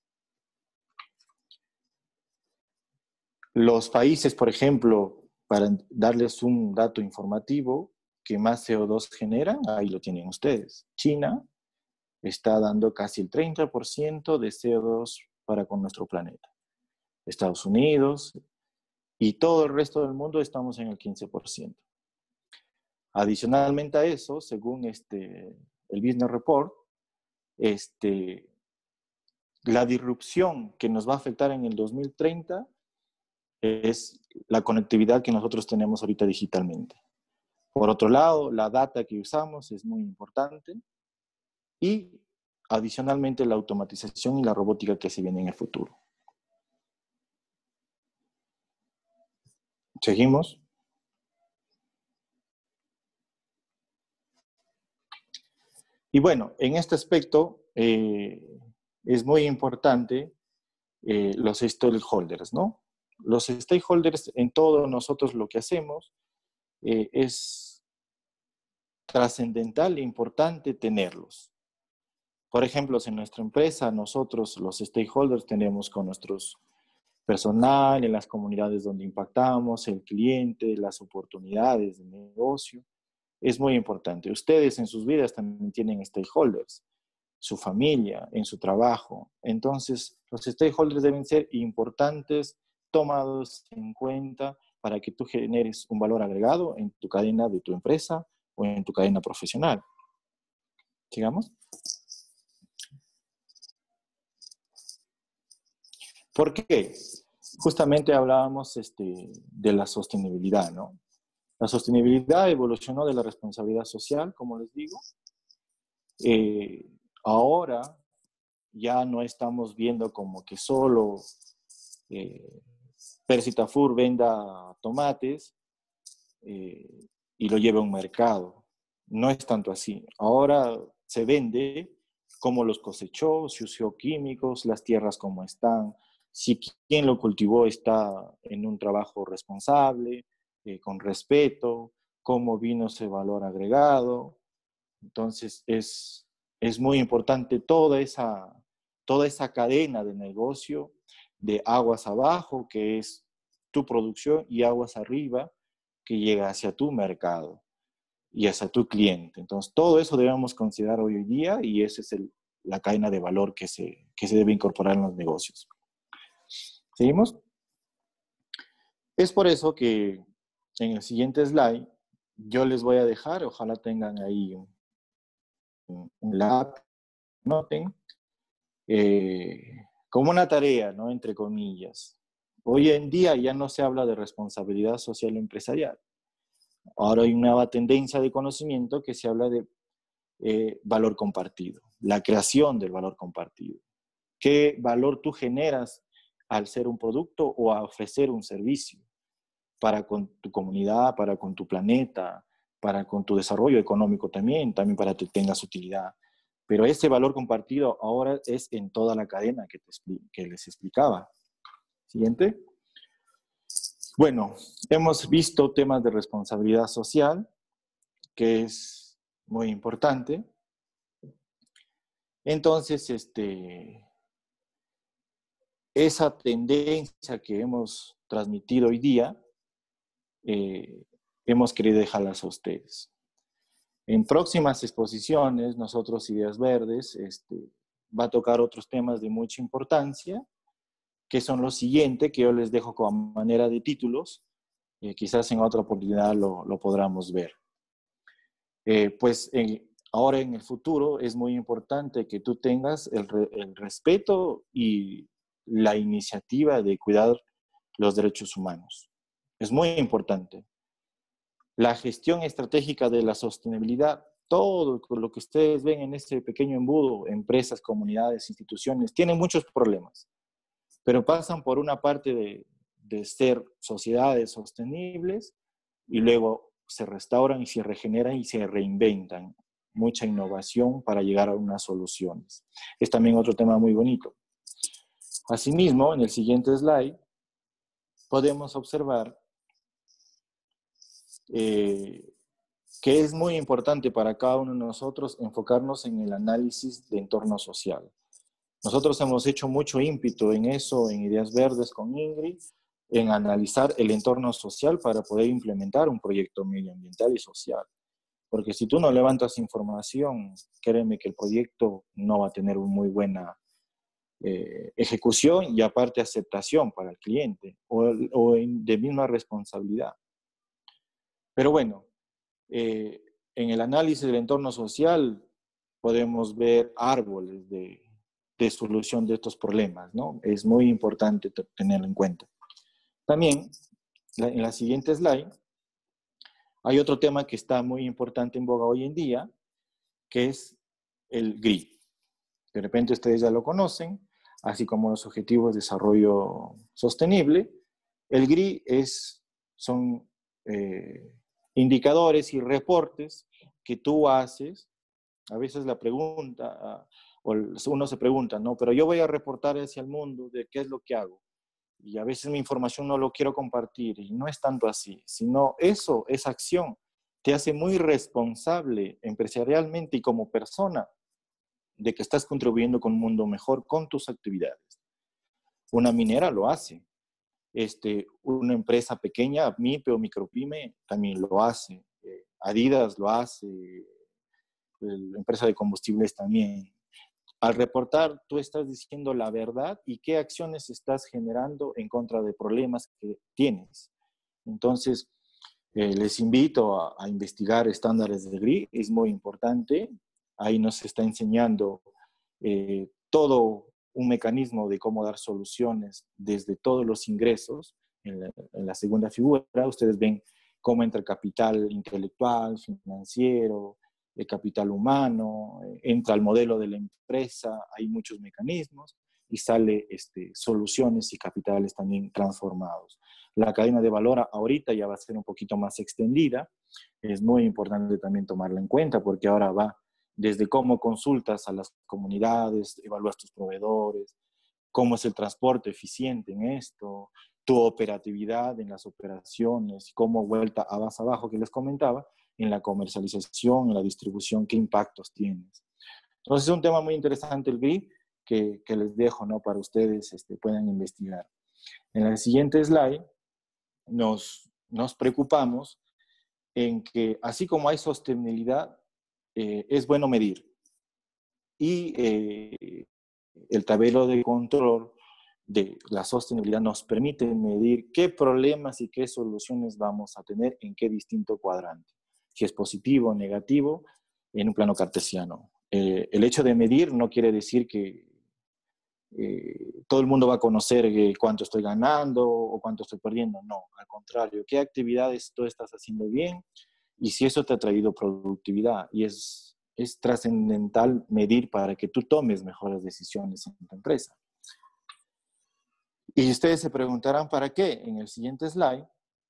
Los países, por ejemplo, para darles un dato informativo, que más C O dos generan, ahí lo tienen ustedes. China está dando casi el treinta por ciento de C O dos para con nuestro planeta. Estados Unidos y todo el resto del mundo estamos en el quince por ciento. Adicionalmente a eso, según este, el Business Report, este, la disrupción que nos va a afectar en el dos mil treinta es la conectividad que nosotros tenemos ahorita digitalmente. Por otro lado, la data que usamos es muy importante y adicionalmente la automatización y la robótica que se viene en el futuro. ¿Seguimos? Y bueno, en este aspecto eh, es muy importante eh, los stakeholders, ¿no? Los stakeholders en todo nosotros lo que hacemos eh, es trascendental e importante tenerlos. Por ejemplo, en nuestra empresa, nosotros los stakeholders tenemos con nuestros personal, en las comunidades donde impactamos, el cliente, las oportunidades de negocio. Es muy importante. Ustedes en sus vidas también tienen stakeholders, su familia, en su trabajo. Entonces, los stakeholders deben ser importantes, tomados en cuenta para que tú generes un valor agregado en tu cadena de tu empresa o en tu cadena profesional. ¿Sigamos? ¿Por qué? Justamente hablábamos este, de la sostenibilidad, ¿no? La sostenibilidad evolucionó de la responsabilidad social, como les digo. Eh, ahora ya no estamos viendo como que solo eh, Percy Tafur venda tomates eh, y lo lleva a un mercado. No es tanto así. Ahora se vende cómo los cosechó, si usó químicos, las tierras cómo están, si quien lo cultivó está en un trabajo responsable, eh, con respeto, cómo vino ese valor agregado. Entonces es Es muy importante toda esa, toda esa cadena de negocio de aguas abajo, que es tu producción, y aguas arriba, que llega hacia tu mercado y hacia tu cliente. Entonces, todo eso debemos considerar hoy en día y esa es el, la cadena de valor que se, que se debe incorporar en los negocios. ¿Seguimos? Es por eso que en el siguiente slide yo les voy a dejar, ojalá tengan ahí un, un lab, noten, eh, como una tarea, ¿no? Entre comillas. Hoy en día ya no se habla de responsabilidad social empresarial. Ahora hay una nueva tendencia de conocimiento que se habla de eh, valor compartido, la creación del valor compartido. ¿Qué valor tú generas al ser un producto o a ofrecer un servicio para con tu comunidad, para con tu planeta, para con tu desarrollo económico también, también para que tengas utilidad? Pero ese valor compartido ahora es en toda la cadena que, te, que les explicaba. Siguiente. Bueno, hemos visto temas de responsabilidad social, que es muy importante. Entonces, este, esa tendencia que hemos transmitido hoy día, eh, hemos querido dejarlas a ustedes. En próximas exposiciones, nosotros, Ideas Verdes, este, va a tocar otros temas de mucha importancia, que son los siguientes, que yo les dejo como manera de títulos. Eh, quizás en otra oportunidad lo, lo podamos ver. Eh, pues en, ahora en el futuro es muy importante que tú tengas el, re, el respeto y la iniciativa de cuidar los derechos humanos. Es muy importante. La gestión estratégica de la sostenibilidad, todo lo que ustedes ven en este pequeño embudo, empresas, comunidades, instituciones, tienen muchos problemas, pero pasan por una parte de, de ser sociedades sostenibles y luego se restauran y se regeneran y se reinventan. Mucha innovación para llegar a unas soluciones. Es también otro tema muy bonito. Asimismo, en el siguiente slide, podemos observar eh, que es muy importante para cada uno de nosotros enfocarnos en el análisis de entorno social. Nosotros hemos hecho mucho ímpetu en eso, en Ideas Verdes con Ingrid, en analizar el entorno social para poder implementar un proyecto medioambiental y social. Porque si tú no levantas información, créeme que el proyecto no va a tener una muy buena eh, ejecución y aparte aceptación para el cliente o, o de misma responsabilidad. Pero bueno, eh, en el análisis del entorno social podemos ver árboles de, de solución de estos problemas, ¿no? Es muy importante tenerlo en cuenta. También, la, en la siguiente slide, hay otro tema que está muy importante en boga hoy en día, que es el G R I. De repente ustedes ya lo conocen, así como los Objetivos de Desarrollo Sostenible. El G R I es, son eh, indicadores y reportes que tú haces. A veces la pregunta, o uno se pregunta, ¿no? Pero yo voy a reportar hacia el mundo de qué es lo que hago. Y a veces mi información no lo quiero compartir, y no es tanto así, sino eso, esa acción, te hace muy responsable empresarialmente y como persona de que estás contribuyendo con un mundo mejor con tus actividades. Una minera lo hace, este, una empresa pequeña, MIPE o micropyme, también lo hace, eh, Adidas lo hace, la empresa de combustibles también. Al reportar, tú estás diciendo la verdad y qué acciones estás generando en contra de problemas que tienes. Entonces, eh, les invito a, a investigar estándares de G R I, es muy importante. Ahí nos está enseñando eh, todo un mecanismo de cómo dar soluciones desde todos los ingresos. En la, en la segunda figura, ustedes ven cómo entra el capital intelectual, financiero, el capital humano, entra el modelo de la empresa, hay muchos mecanismos y sale este, soluciones y capitales también transformados. La cadena de valor ahorita ya va a ser un poquito más extendida, es muy importante también tomarla en cuenta porque ahora va desde cómo consultas a las comunidades, evalúas tus proveedores, cómo es el transporte eficiente en esto, tu operatividad en las operaciones, cómo vuelta a más abajo que les comentaba, en la comercialización, en la distribución, qué impactos tienes. Entonces es un tema muy interesante el G R I que, que les dejo, ¿no? Para ustedes este, puedan investigar. En el siguiente slide nos, nos preocupamos en que así como hay sostenibilidad, eh, es bueno medir. Y eh, el tablero de control de la sostenibilidad nos permite medir qué problemas y qué soluciones vamos a tener en qué distinto cuadrante. Si es positivo o negativo en un plano cartesiano. Eh, el hecho de medir no quiere decir que eh, todo el mundo va a conocer eh, cuánto estoy ganando o cuánto estoy perdiendo. No, al contrario, qué actividades tú estás haciendo bien y si eso te ha traído productividad. Y es, es trascendental medir para que tú tomes mejores decisiones en tu empresa. Y ustedes se preguntarán para qué. En el siguiente slide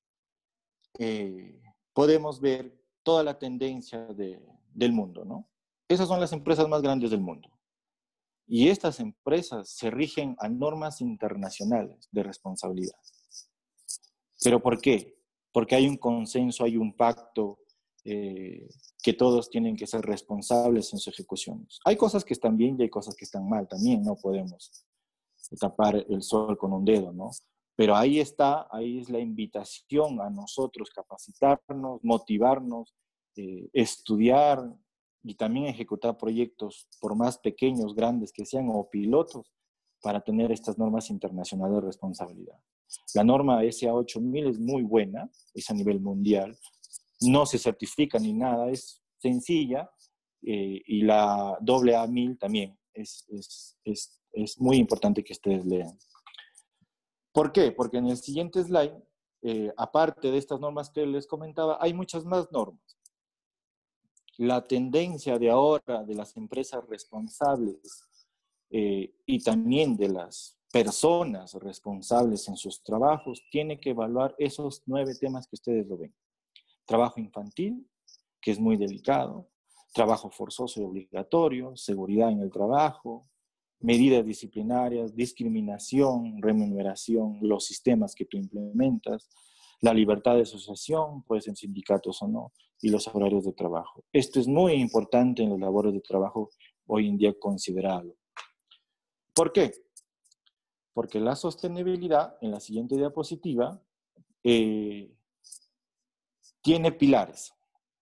eh, podemos ver toda la tendencia de, del mundo, ¿no? Esas son las empresas más grandes del mundo. Y estas empresas se rigen a normas internacionales de responsabilidad. ¿Pero por qué? Porque hay un consenso, hay un pacto, eh, que todos tienen que ser responsables en sus ejecuciones. Hay cosas que están bien y hay cosas que están mal también, no podemos tapar el sol con un dedo, ¿no? Pero ahí está, ahí es la invitación a nosotros capacitarnos, motivarnos, eh, estudiar y también ejecutar proyectos, por más pequeños, grandes que sean, o pilotos, para tener estas normas internacionales de responsabilidad. La norma S A ocho mil es muy buena, es a nivel mundial, no se certifica ni nada, es sencilla, eh, y la A A mil también es, es, es, es muy importante que ustedes lean. ¿Por qué? Porque en el siguiente slide, eh, aparte de estas normas que les comentaba, hay muchas más normas. La tendencia de ahora de las empresas responsables eh, y también de las personas responsables en sus trabajos tiene que evaluar esos nueve temas que ustedes lo ven. Trabajo infantil, que es muy delicado, trabajo forzoso y obligatorio, seguridad en el trabajo, medidas disciplinarias, discriminación, remuneración, los sistemas que tú implementas, la libertad de asociación, puede ser sindicatos o no, y los horarios de trabajo. Esto es muy importante en los labores de trabajo hoy en día considerarlo. ¿Por qué? Porque la sostenibilidad, en la siguiente diapositiva, eh, tiene pilares.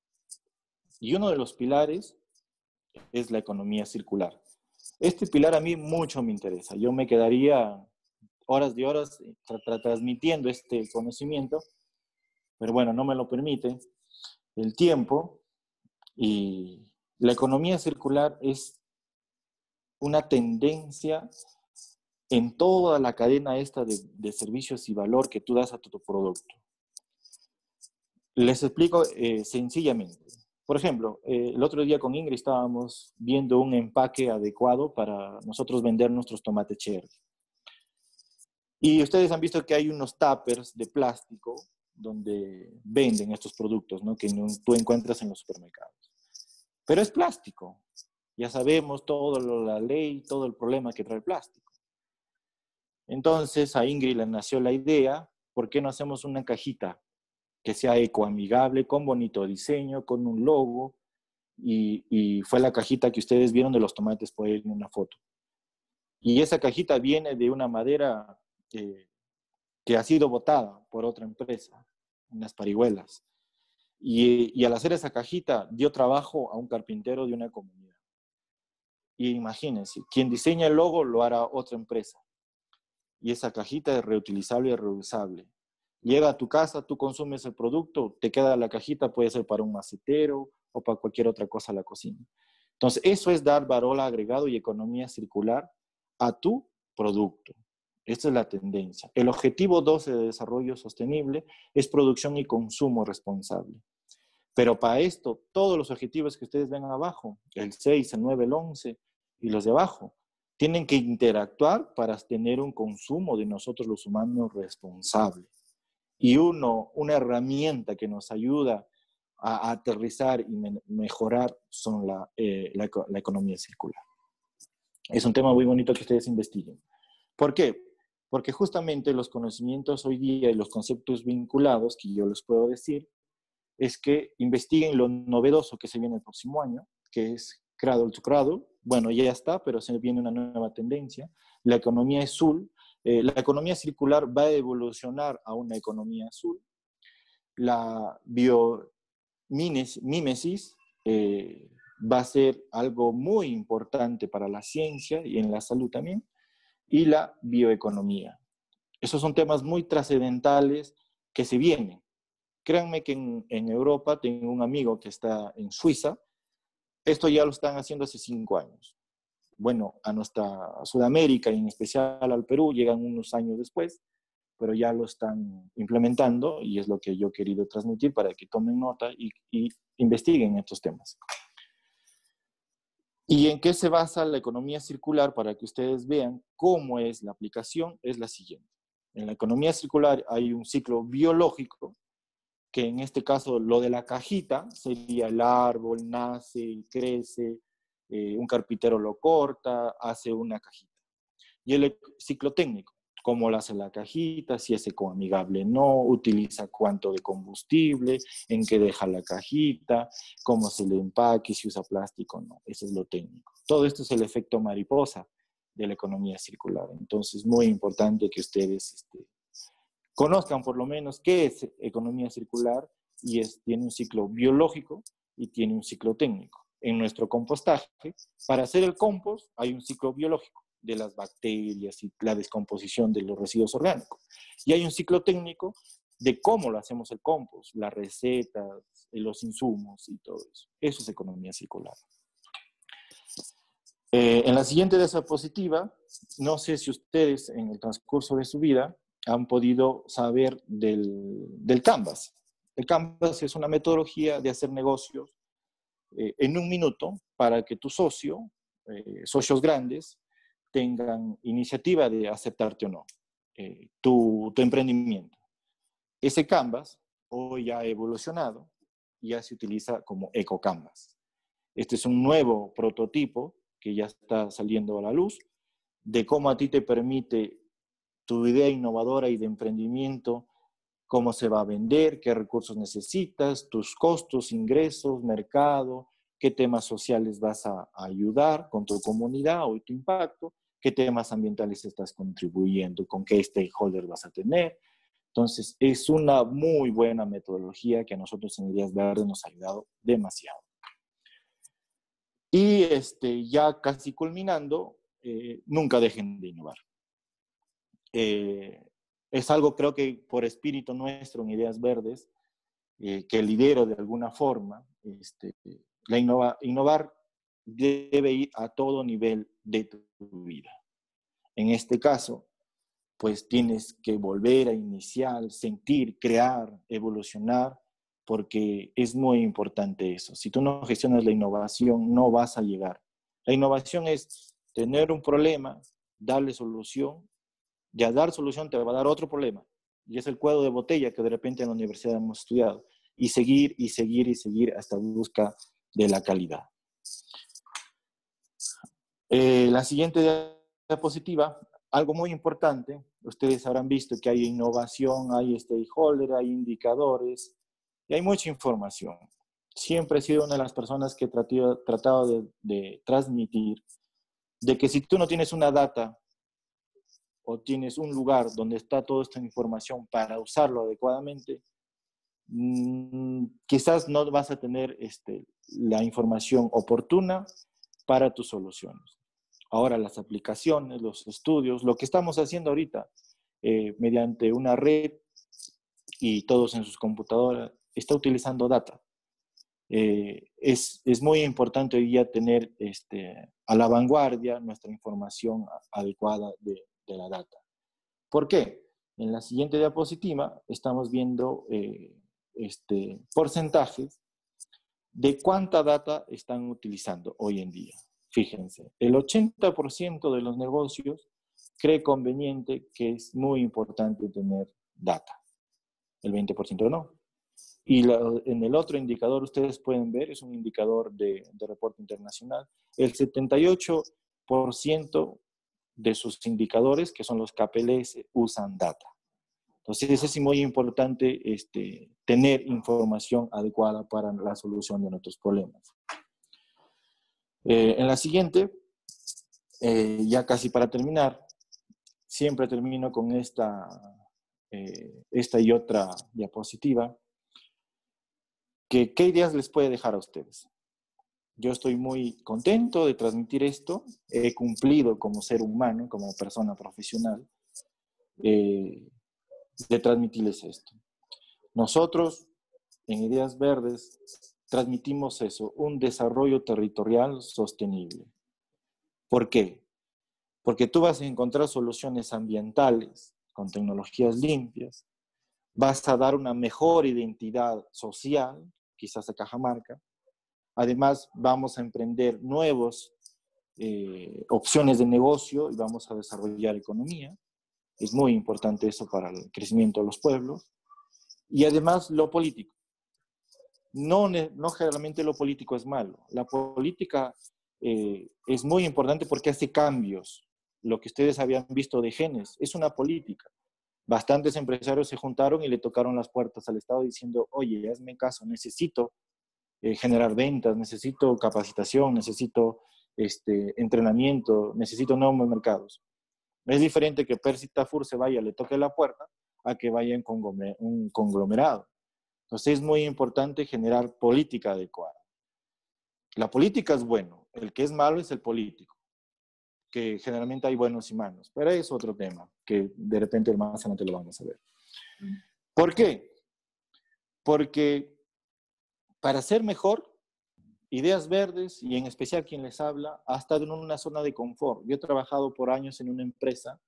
Y uno de los pilares es la economía circular. Este pilar a mí mucho me interesa. Yo me quedaría horas de horas tra tra transmitiendo este conocimiento, pero bueno, no me lo permite el tiempo. Y la economía circular es una tendencia en toda la cadena esta de, de servicios y valor que tú das a tu, tu producto. Les explico eh, sencillamente. Por ejemplo, eh, el otro día con Ingrid estábamos viendo un empaque adecuado para nosotros vender nuestros tomates cherry. Y ustedes han visto que hay unos tuppers de plástico donde venden estos productos, ¿no? Que no, tú encuentras en los supermercados. Pero es plástico. Ya sabemos toda la ley, todo el problema que trae el plástico. Entonces a Ingrid le nació la idea, ¿por qué no hacemos una cajita que sea ecoamigable, con bonito diseño, con un logo? Y, y fue la cajita que ustedes vieron de los tomates por ahí en una foto. Y esa cajita viene de una madera eh, que ha sido botada por otra empresa, unas parihuelas. Y, y al hacer esa cajita dio trabajo a un carpintero de una comunidad. Y imagínense, quien diseña el logo lo hará otra empresa. Y esa cajita es reutilizable y reusable. Llega a tu casa, tú consumes el producto, te queda la cajita, puede ser para un macetero o para cualquier otra cosa a la cocina. Entonces, eso es dar valor agregado y economía circular a tu producto. Esta es la tendencia. El objetivo doce de desarrollo sostenible es producción y consumo responsable. Pero para esto, todos los objetivos que ustedes ven abajo, el seis, el nueve, el once y los de abajo, tienen que interactuar para tener un consumo de nosotros los humanos responsable. Y uno, una herramienta que nos ayuda a, a aterrizar y me, mejorar son la, eh, la, la economía circular. Es un tema muy bonito que ustedes investiguen. ¿Por qué? Porque justamente los conocimientos hoy día y los conceptos vinculados que yo les puedo decir es que investiguen lo novedoso que se viene el próximo año, que es Cradle to Cradle, bueno, ya está, pero se viene una nueva tendencia. La economía azul, eh, la economía circular va a evolucionar a una economía azul. La biomímesis eh, va a ser algo muy importante para la ciencia y en la salud también, y la bioeconomía. Esos son temas muy trascendentales que se vienen. Créanme que en, en Europa, tengo un amigo que está en Suiza, esto ya lo están haciendo hace cinco años. Bueno, a nuestra Sudamérica y en especial al Perú llegan unos años después, pero ya lo están implementando y es lo que yo he querido transmitir para que tomen nota y, y investiguen estos temas. ¿Y en qué se basa la economía circular? Para que ustedes vean cómo es la aplicación, es la siguiente. En la economía circular hay un ciclo biológico, que en este caso lo de la cajita sería el árbol, nace y crece, eh, un carpintero lo corta, hace una cajita. Y el ciclo técnico, cómo lo hace la cajita, si es ecoamigable o no, utiliza cuánto de combustible, en qué deja la cajita, cómo se le empaque, si usa plástico o no. Eso es lo técnico. Todo esto es el efecto mariposa de la economía circular. Entonces, muy importante que ustedes este, conozcan por lo menos qué es economía circular y es, tiene un ciclo biológico y tiene un ciclo técnico. En nuestro compostaje, para hacer el compost hay un ciclo biológico de las bacterias y la descomposición de los residuos orgánicos. Y hay un ciclo técnico de cómo lo hacemos el compost, las recetas, los insumos y todo eso. Eso es economía circular. Eh, en la siguiente diapositiva, no sé si ustedes en el transcurso de su vida han podido saber del, del Canvas. El Canvas es una metodología de hacer negocios eh, en un minuto para que tu socio, eh, socios grandes, tengan iniciativa de aceptarte o no eh, tu, tu emprendimiento. Ese Canvas hoy ya ha evolucionado y ya se utiliza como EcoCanvas. Este es un nuevo prototipo que ya está saliendo a la luz de cómo a ti te permite tu idea innovadora y de emprendimiento, cómo se va a vender, qué recursos necesitas, tus costos, ingresos, mercado, qué temas sociales vas a, a ayudar con tu comunidad o tu impacto, qué temas ambientales estás contribuyendo, con qué stakeholder vas a tener. Entonces, es una muy buena metodología que a nosotros en Ideas Verdes nos ha ayudado demasiado. Y este, ya casi culminando, eh, nunca dejen de innovar. Eh, es algo creo que por espíritu nuestro en Ideas Verdes, eh, que lidero de alguna forma, este, la innova, innovar debe ir a todo nivel de tu vida. En este caso, pues tienes que volver a iniciar, sentir, crear, evolucionar, porque es muy importante eso. Si tú no gestionas la innovación, no vas a llegar. La innovación es tener un problema, darle solución, y al dar solución te va a dar otro problema. Y es el cuello de botella que de repente en la universidad hemos estudiado. Y seguir, y seguir, y seguir hasta busca de la calidad. Eh, la siguiente diapositiva, algo muy importante. Ustedes habrán visto que hay innovación, hay stakeholder, hay indicadores, y hay mucha información. Siempre he sido una de las personas que he tratado, tratado de, de transmitir de que si tú no tienes una data o tienes un lugar donde está toda esta información para usarlo adecuadamente, mmm, quizás no vas a tener este, la información oportuna para tus soluciones. Ahora las aplicaciones, los estudios, lo que estamos haciendo ahorita eh, mediante una red y todos en sus computadoras, está utilizando data. Eh, es, es muy importante hoy día tener este, a la vanguardia nuestra información adecuada de, de la data. ¿Por qué? En la siguiente diapositiva estamos viendo eh, este, porcentajes de cuánta data están utilizando hoy en día. Fíjense, el ochenta por ciento de los negocios cree conveniente que es muy importante tener data. El veinte por ciento no. Y la, en el otro indicador, ustedes pueden ver, es un indicador de, de reporte internacional, el setenta y ocho por ciento de sus indicadores, que son los K P L S, usan data. Entonces, es muy importante este, tener información adecuada para la solución de nuestros problemas. Eh, en la siguiente, eh, ya casi para terminar, siempre termino con esta, eh, esta y otra diapositiva, que qué ideas les puede dejar a ustedes. Yo estoy muy contento de transmitir esto, he cumplido como ser humano, como persona profesional, eh, de transmitirles esto. Nosotros, en Ideas Verdes, transmitimos eso, un desarrollo territorial sostenible. ¿Por qué? Porque tú vas a encontrar soluciones ambientales con tecnologías limpias, vas a dar una mejor identidad social, quizás a Cajamarca. Además, vamos a emprender nuevas eh, opciones de negocio y vamos a desarrollar economía. Es muy importante eso para el crecimiento de los pueblos. Y además, lo político. No, no generalmente lo político es malo. La política eh, es muy importante porque hace cambios. Lo que ustedes habían visto de genes es una política. Bastantes empresarios se juntaron y le tocaron las puertas al Estado diciendo, oye, hazme caso, necesito eh, generar ventas, necesito capacitación, necesito este, entrenamiento, necesito nuevos mercados. Es diferente que Percy Tafur se vaya, le toque la puerta, a que vaya en un conglomerado. Entonces es muy importante generar política adecuada. La política es bueno, el que es malo es el político, que generalmente hay buenos y malos, pero es otro tema, que de repente más adelante lo vamos a ver. ¿Por qué? Porque para ser mejor, Ideas Verdes, y en especial quien les habla, ha estado en una zona de confort. Yo he trabajado por años en una empresa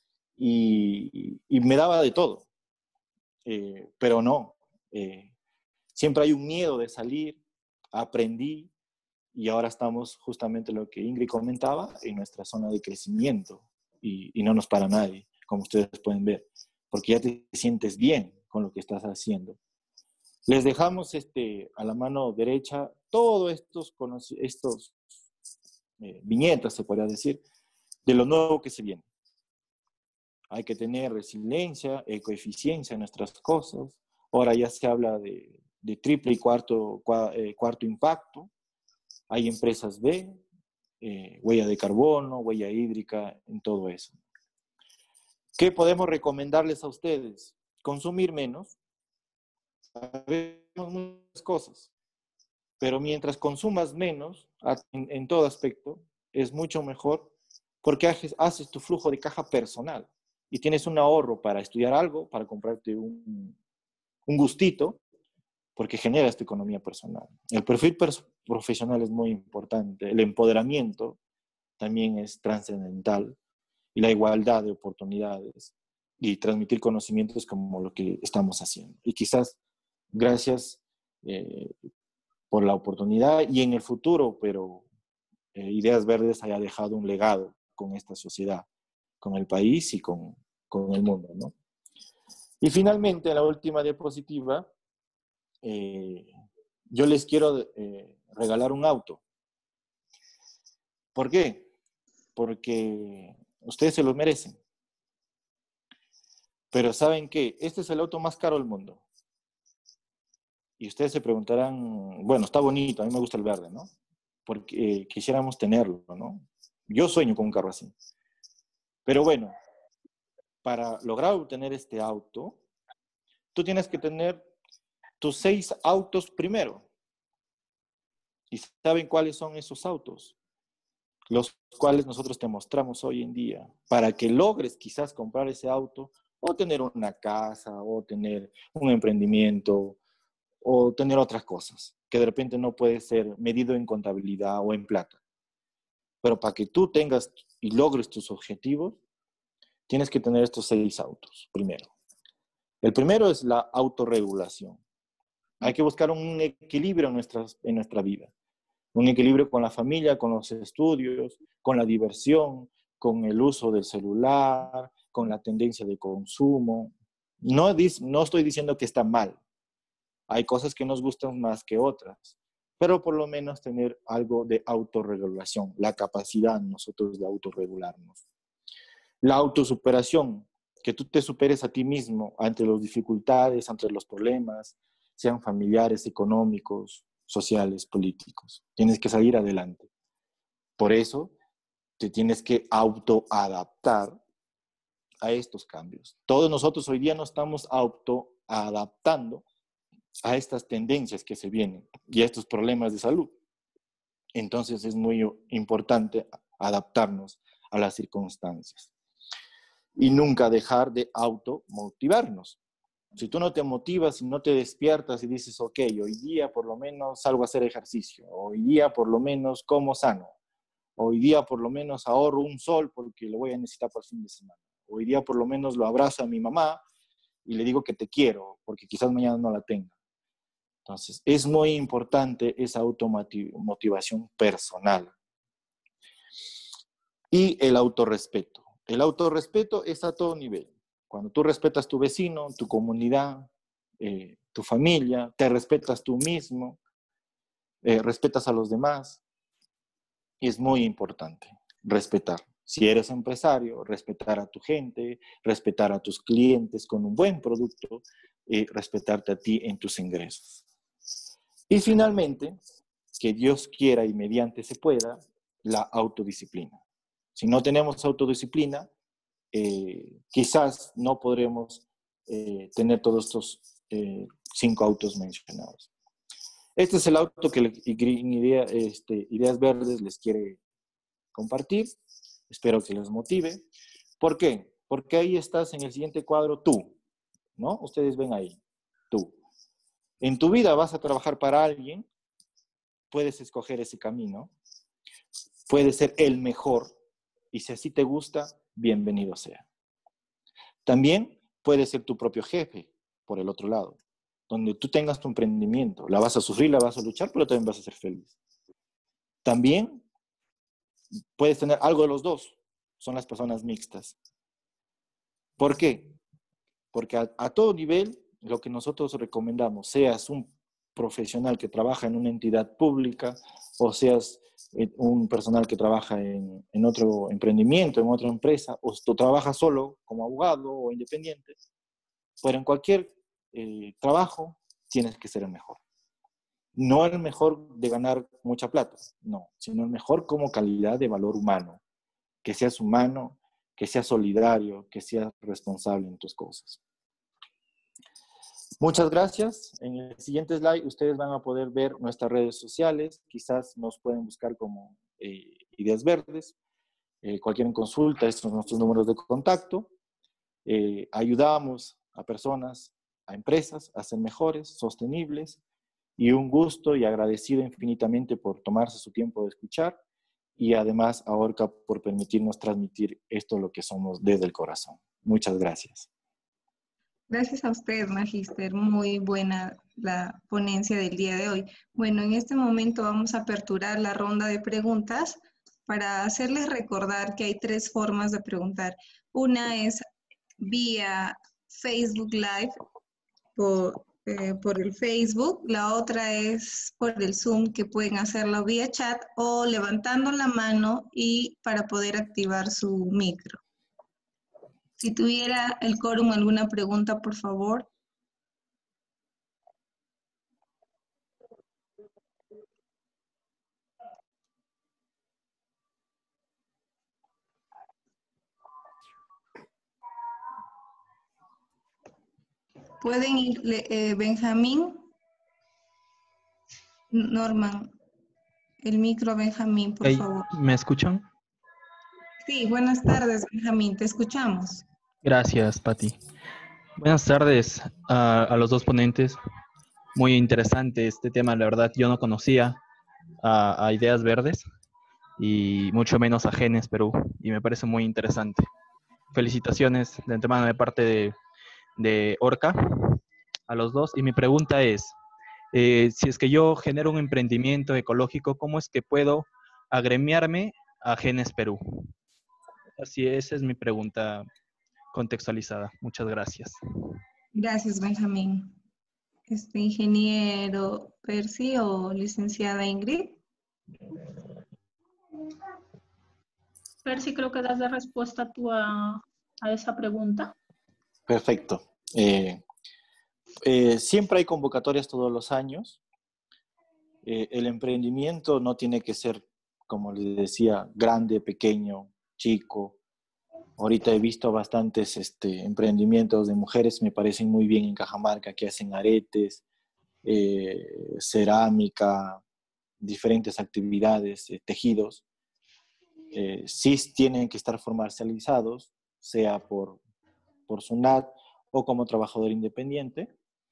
y, y me daba de todo, eh, pero no. Eh, siempre hay un miedo de salir, aprendí, y ahora estamos justamente lo que Ingrid comentaba, en nuestra zona de crecimiento, y, y no nos para nadie, como ustedes pueden ver, porque ya te sientes bien con lo que estás haciendo. Les dejamos este, a la mano derecha todos estos, estos eh, viñetas, se podría decir, de lo nuevo que se viene. Hay que tener resiliencia, ecoeficiencia en nuestras cosas. Ahora ya se habla de, de triple y cuarto, cua, eh, cuarto impacto. Hay empresas B, eh, huella de carbono, huella hídrica, en todo eso. ¿Qué podemos recomendarles a ustedes? Consumir menos. Sabemos muchas cosas, pero mientras consumas menos, en, en todo aspecto, es mucho mejor porque haces, haces tu flujo de caja personal y tienes un ahorro para estudiar algo, para comprarte un, un gustito, porque generas tu economía personal. El perfil pers- profesional es muy importante, el empoderamiento también es trascendental y la igualdad de oportunidades y transmitir conocimientos como lo que estamos haciendo. Y quizás gracias eh, por la oportunidad y en el futuro, pero eh, Ideas Verdes haya dejado un legado con esta sociedad, con el país y con, con el mundo, ¿no? Y finalmente, en la última diapositiva, eh, yo les quiero eh, regalar un auto. ¿Por qué? Porque ustedes se lo merecen. Pero ¿saben qué? Este es el auto más caro del mundo. Y ustedes se preguntarán, bueno, está bonito, a mí me gusta el verde, ¿no? Porque eh, quisiéramos tenerlo, ¿no? Yo sueño con un carro así. Pero bueno, para lograr obtener este auto, tú tienes que tener tus seis autos primero. ¿Y saben cuáles son esos autos? Los cuales nosotros te mostramos hoy en día, para que logres quizás comprar ese auto, o tener una casa, o tener un emprendimiento, o tener otras cosas, que de repente no puede ser medido en contabilidad o en plata. Pero para que tú tengas y logres tus objetivos, tienes que tener estos seis autos, primero. El primero es la autorregulación. Hay que buscar un equilibrio en, nuestras, en nuestra vida. Un equilibrio con la familia, con los estudios, con la diversión, con el uso del celular, con la tendencia de consumo. No, no estoy diciendo que está mal. Hay cosas que nos gustan más que otras, pero por lo menos tener algo de autorregulación, la capacidad nosotros de autorregularnos. La autosuperación, que tú te superes a ti mismo ante las dificultades, ante los problemas, sean familiares, económicos, sociales, políticos. Tienes que salir adelante. Por eso te tienes que autoadaptar a estos cambios. Todos nosotros hoy día nos estamos autoadaptando a estas tendencias que se vienen y a estos problemas de salud. Entonces es muy importante adaptarnos a las circunstancias y nunca dejar de automotivarnos. Si tú no te motivas, si no te despiertas y dices, ok, hoy día por lo menos salgo a hacer ejercicio, hoy día por lo menos como sano, hoy día por lo menos ahorro un sol porque lo voy a necesitar para el fin de semana, hoy día por lo menos lo abrazo a mi mamá y le digo que te quiero porque quizás mañana no la tenga. Entonces, es muy importante esa automotivación personal. Y el autorrespeto. El autorrespeto es a todo nivel. Cuando tú respetas a tu vecino, tu comunidad, eh, tu familia, te respetas tú mismo, eh, respetas a los demás, es muy importante respetar. Si eres empresario, respetar a tu gente, respetar a tus clientes con un buen producto, eh, respetarte a ti en tus ingresos. Y finalmente, que Dios quiera y mediante se pueda, la autodisciplina. Si no tenemos autodisciplina, eh, quizás no podremos eh, tener todos estos eh, cinco autos mencionados. Este es el auto que le, idea, este, Ideas Verdes les quiere compartir. Espero que les motive. ¿Por qué? Porque ahí estás en el siguiente cuadro tú, ¿no? Ustedes ven ahí, tú. En tu vida vas a trabajar para alguien, puedes escoger ese camino, puede ser el mejor, y si así te gusta, bienvenido sea. También puedes ser tu propio jefe, por el otro lado, donde tú tengas tu emprendimiento, la vas a sufrir, la vas a luchar, pero también vas a ser feliz. También puedes tener algo de los dos, son las personas mixtas. ¿Por qué? Porque a, a todo nivel, lo que nosotros recomendamos, seas un profesional que trabaja en una entidad pública o seas un personal que trabaja en, en otro emprendimiento, en otra empresa, o tú trabajas solo como abogado o independiente, pero en cualquier eh, trabajo tienes que ser el mejor. No el mejor de ganar mucha plata, no, sino el mejor como calidad de valor humano, que seas humano, que seas solidario, que seas responsable en tus cosas. Muchas gracias. En el siguiente slide ustedes van a poder ver nuestras redes sociales. Quizás nos pueden buscar como eh, Ideas Verdes. Eh, cualquier consulta, estos son nuestros números de contacto. Eh, ayudamos a personas, a empresas a ser mejores, sostenibles. Y un gusto y agradecido infinitamente por tomarse su tiempo de escuchar. Y además a Orca por permitirnos transmitir esto lo que somos desde el corazón. Muchas gracias. Gracias a usted, Magíster. Muy buena la ponencia del día de hoy. Bueno, en este momento vamos a aperturar la ronda de preguntas para hacerles recordar que hay tres formas de preguntar. Una es vía Facebook Live por, eh, por el Facebook. La otra es por el Zoom, que pueden hacerlo vía chat o levantando la mano y para poder activar su micro. Si tuviera el quórum alguna pregunta, por favor. ¿Pueden ir, eh, Benjamín? Norman, el micro, Benjamín, por Hey, favor. ¿me escuchan? Sí, buenas tardes, Benjamín, te escuchamos. Gracias, Pati. Buenas tardes a, a los dos ponentes. Muy interesante este tema, la verdad. Yo no conocía a, a Ideas Verdes y mucho menos a Genes Perú, y me parece muy interesante. Felicitaciones de antemano de parte de, de Orca a los dos. Y mi pregunta es, eh, si es que yo genero un emprendimiento ecológico, ¿cómo es que puedo agremiarme a Genes Perú? Así, esa es mi pregunta contextualizada. Muchas gracias. Gracias, Benjamín. Este ingeniero Percy o licenciada Ingrid. Percy, creo que das la respuesta tú a, a esa pregunta. Perfecto. Eh, eh, siempre hay convocatorias todos los años. Eh, el emprendimiento no tiene que ser como les decía, grande, pequeño, chico. Ahorita he visto bastantes este, emprendimientos de mujeres, me parecen muy bien en Cajamarca, que hacen aretes, eh, cerámica, diferentes actividades, eh, tejidos. Eh, sí tienen que estar formalizados, sea por, por SUNAT o como trabajador independiente.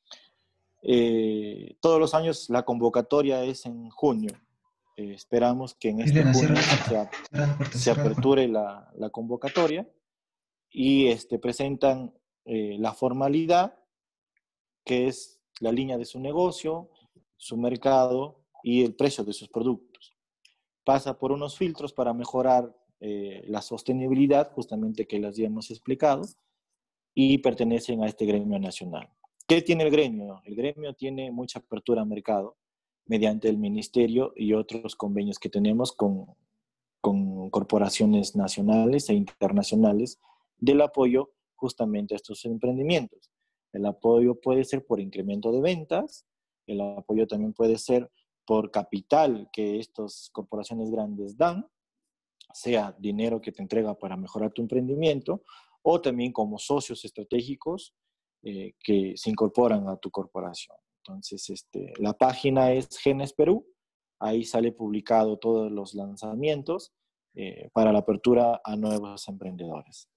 Eh, todos los años la convocatoria es en junio. Eh, esperamos que en este Elena, junio cierra la puerta, se, ap- cierra la puerta, se cierra la puerta. aperture la, la convocatoria y este, presentan eh, la formalidad, que es la línea de su negocio, su mercado y el precio de sus productos. Pasa por unos filtros para mejorar eh, la sostenibilidad, justamente que las ya hemos explicado, y pertenecen a este gremio nacional. ¿Qué tiene el gremio? El gremio tiene mucha apertura al mercado mediante el ministerio y otros convenios que tenemos con, con corporaciones nacionales e internacionales del apoyo justamente a estos emprendimientos. El apoyo puede ser por incremento de ventas, el apoyo también puede ser por capital que estas corporaciones grandes dan, sea dinero que te entrega para mejorar tu emprendimiento, o también como socios estratégicos eh, que se incorporan a tu corporación. Entonces, este, la página es Genes Perú, ahí sale publicado todos los lanzamientos eh, para la apertura a nuevos emprendedores.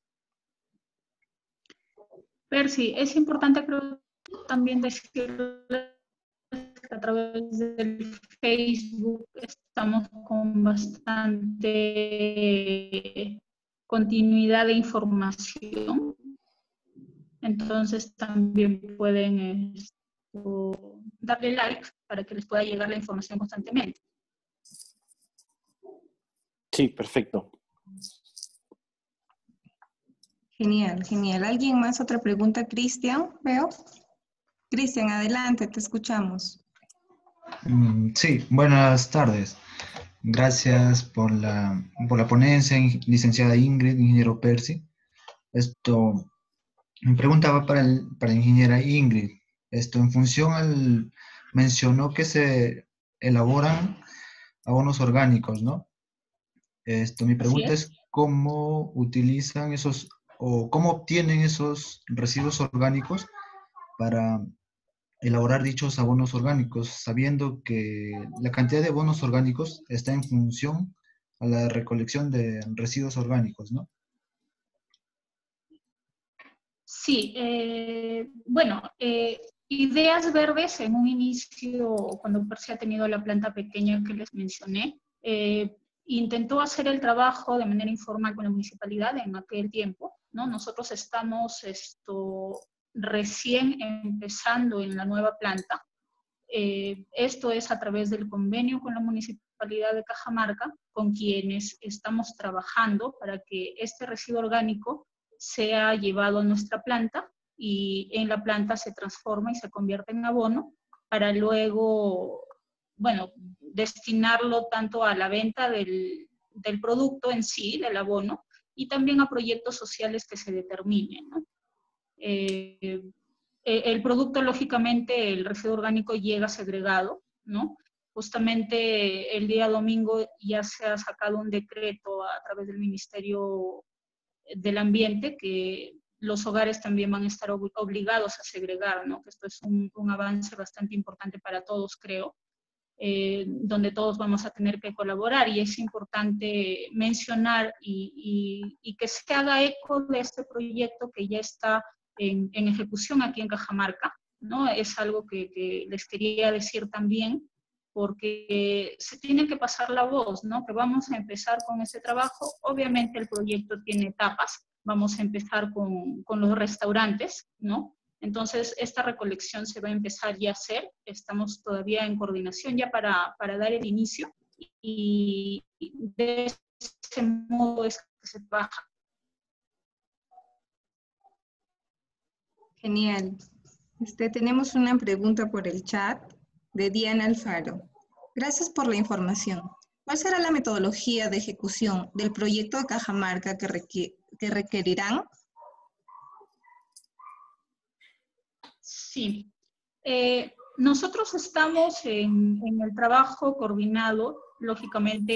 Percy, es importante creo también decirles que a través del Facebook estamos con bastante continuidad de información. Entonces también pueden esto, darle like para que les pueda llegar la información constantemente. Sí, perfecto. Genial, genial. ¿Alguien más? Otra pregunta, Cristian, veo. Cristian, adelante, te escuchamos. Mm, Sí, buenas tardes. Gracias por la, por la ponencia, in- licenciada Ingrid, ingeniero Percy. Esto, mi pregunta va para, el, para la ingeniera Ingrid. Esto, en función al, mencionó que se elaboran abonos orgánicos, ¿no? Esto, mi Así pregunta es. es cómo utilizan esos, o cómo obtienen esos residuos orgánicos para elaborar dichos abonos orgánicos, sabiendo que la cantidad de abonos orgánicos está en función a la recolección de residuos orgánicos, ¿no? Sí, eh, bueno, eh, Ideas Verdes en un inicio, cuando Percy ha tenido la planta pequeña que les mencioné, eh, intentó hacer el trabajo de manera informal con la municipalidad en aquel tiempo, ¿no? Nosotros estamos esto, recién empezando en la nueva planta. Eh, esto es a través del convenio con la municipalidad de Cajamarca, con quienes estamos trabajando para que este residuo orgánico sea llevado a nuestra planta y en la planta se transforma y se convierte en abono para luego, bueno, destinarlo tanto a la venta del, del producto en sí, del abono, y también a proyectos sociales que se determinen, ¿no? Eh, el producto, lógicamente, el residuo orgánico llega segregado, ¿no? Justamente el día domingo ya se ha sacado un decreto a través del Ministerio del Ambiente que los hogares también van a estar obligados a segregar, ¿no? Que esto es un, un avance bastante importante para todos, creo, eh, donde todos vamos a tener que colaborar y es importante mencionar y, y, y que se haga eco de este proyecto que ya está en, en ejecución aquí en Cajamarca, ¿no? Es algo que, que les quería decir también, porque se tiene que pasar la voz, ¿no? Que vamos a empezar con ese trabajo. Obviamente el proyecto tiene etapas. Vamos a empezar con, con los restaurantes, ¿no? Entonces, esta recolección se va a empezar ya a hacer. Estamos todavía en coordinación ya para, para dar el inicio. Y de ese modo es que se baja. Genial. Este, tenemos una pregunta por el chat de Diana Alfaro. Gracias por la información. ¿Cuál será la metodología de ejecución del proyecto de Cajamarca que, requ que requerirán? Sí. Eh, nosotros estamos en, en el trabajo coordinado, lógicamente,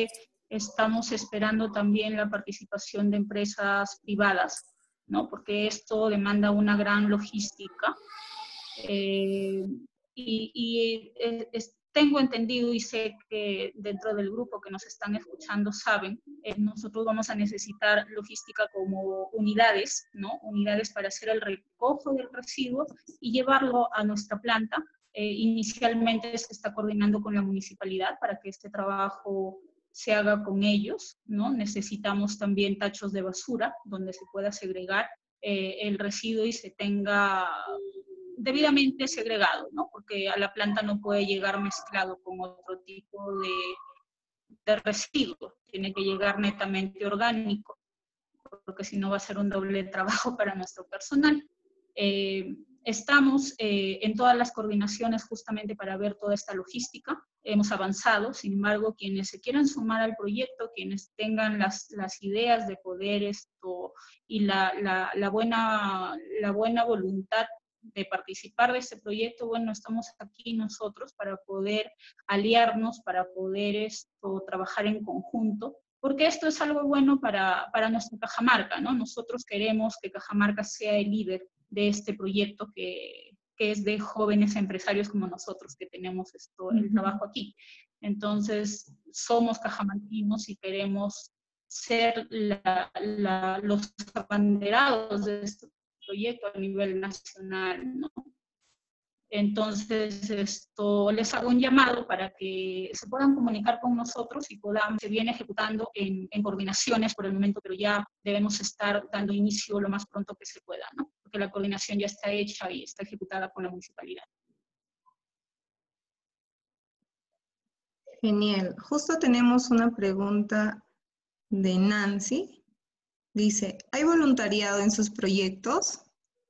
estamos esperando también la participación de empresas privadas, ¿no? Porque esto demanda una gran logística. Eh, y y es, tengo entendido y sé que dentro del grupo que nos están escuchando saben, eh, nosotros vamos a necesitar logística como unidades, ¿no? Unidades para hacer el recojo del residuo y llevarlo a nuestra planta. Eh, inicialmente se está coordinando con la municipalidad para que este trabajo se haga con ellos, ¿no? Necesitamos también tachos de basura donde se pueda segregar eh, el residuo y se tenga debidamente segregado, ¿no? Porque a la planta no puede llegar mezclado con otro tipo de, de residuo, tiene que llegar netamente orgánico, porque si no va a ser un doble trabajo para nuestro personal. Eh, estamos eh, en todas las coordinaciones justamente para ver toda esta logística, hemos avanzado, sin embargo, quienes se quieran sumar al proyecto, quienes tengan las, las ideas de poder esto y la, la, la, buena, la buena voluntad de participar de este proyecto, bueno, estamos aquí nosotros para poder aliarnos, para poder esto, trabajar en conjunto, porque esto es algo bueno para, para nuestra Cajamarca, ¿no? Nosotros queremos que Cajamarca sea el líder de este proyecto que, que es de jóvenes empresarios como nosotros que tenemos esto, el trabajo aquí. Entonces, somos cajamarquinos y queremos ser la, la, los abanderados de este proyecto a nivel nacional, ¿no? Entonces, esto, les hago un llamado para que se puedan comunicar con nosotros y podamos, se viene ejecutando en, en coordinaciones por el momento, pero ya debemos estar dando inicio lo más pronto que se pueda, ¿no? Porque la coordinación ya está hecha y está ejecutada con la municipalidad. Genial. Justo tenemos una pregunta de Nancy. Dice, ¿hay voluntariado en sus proyectos?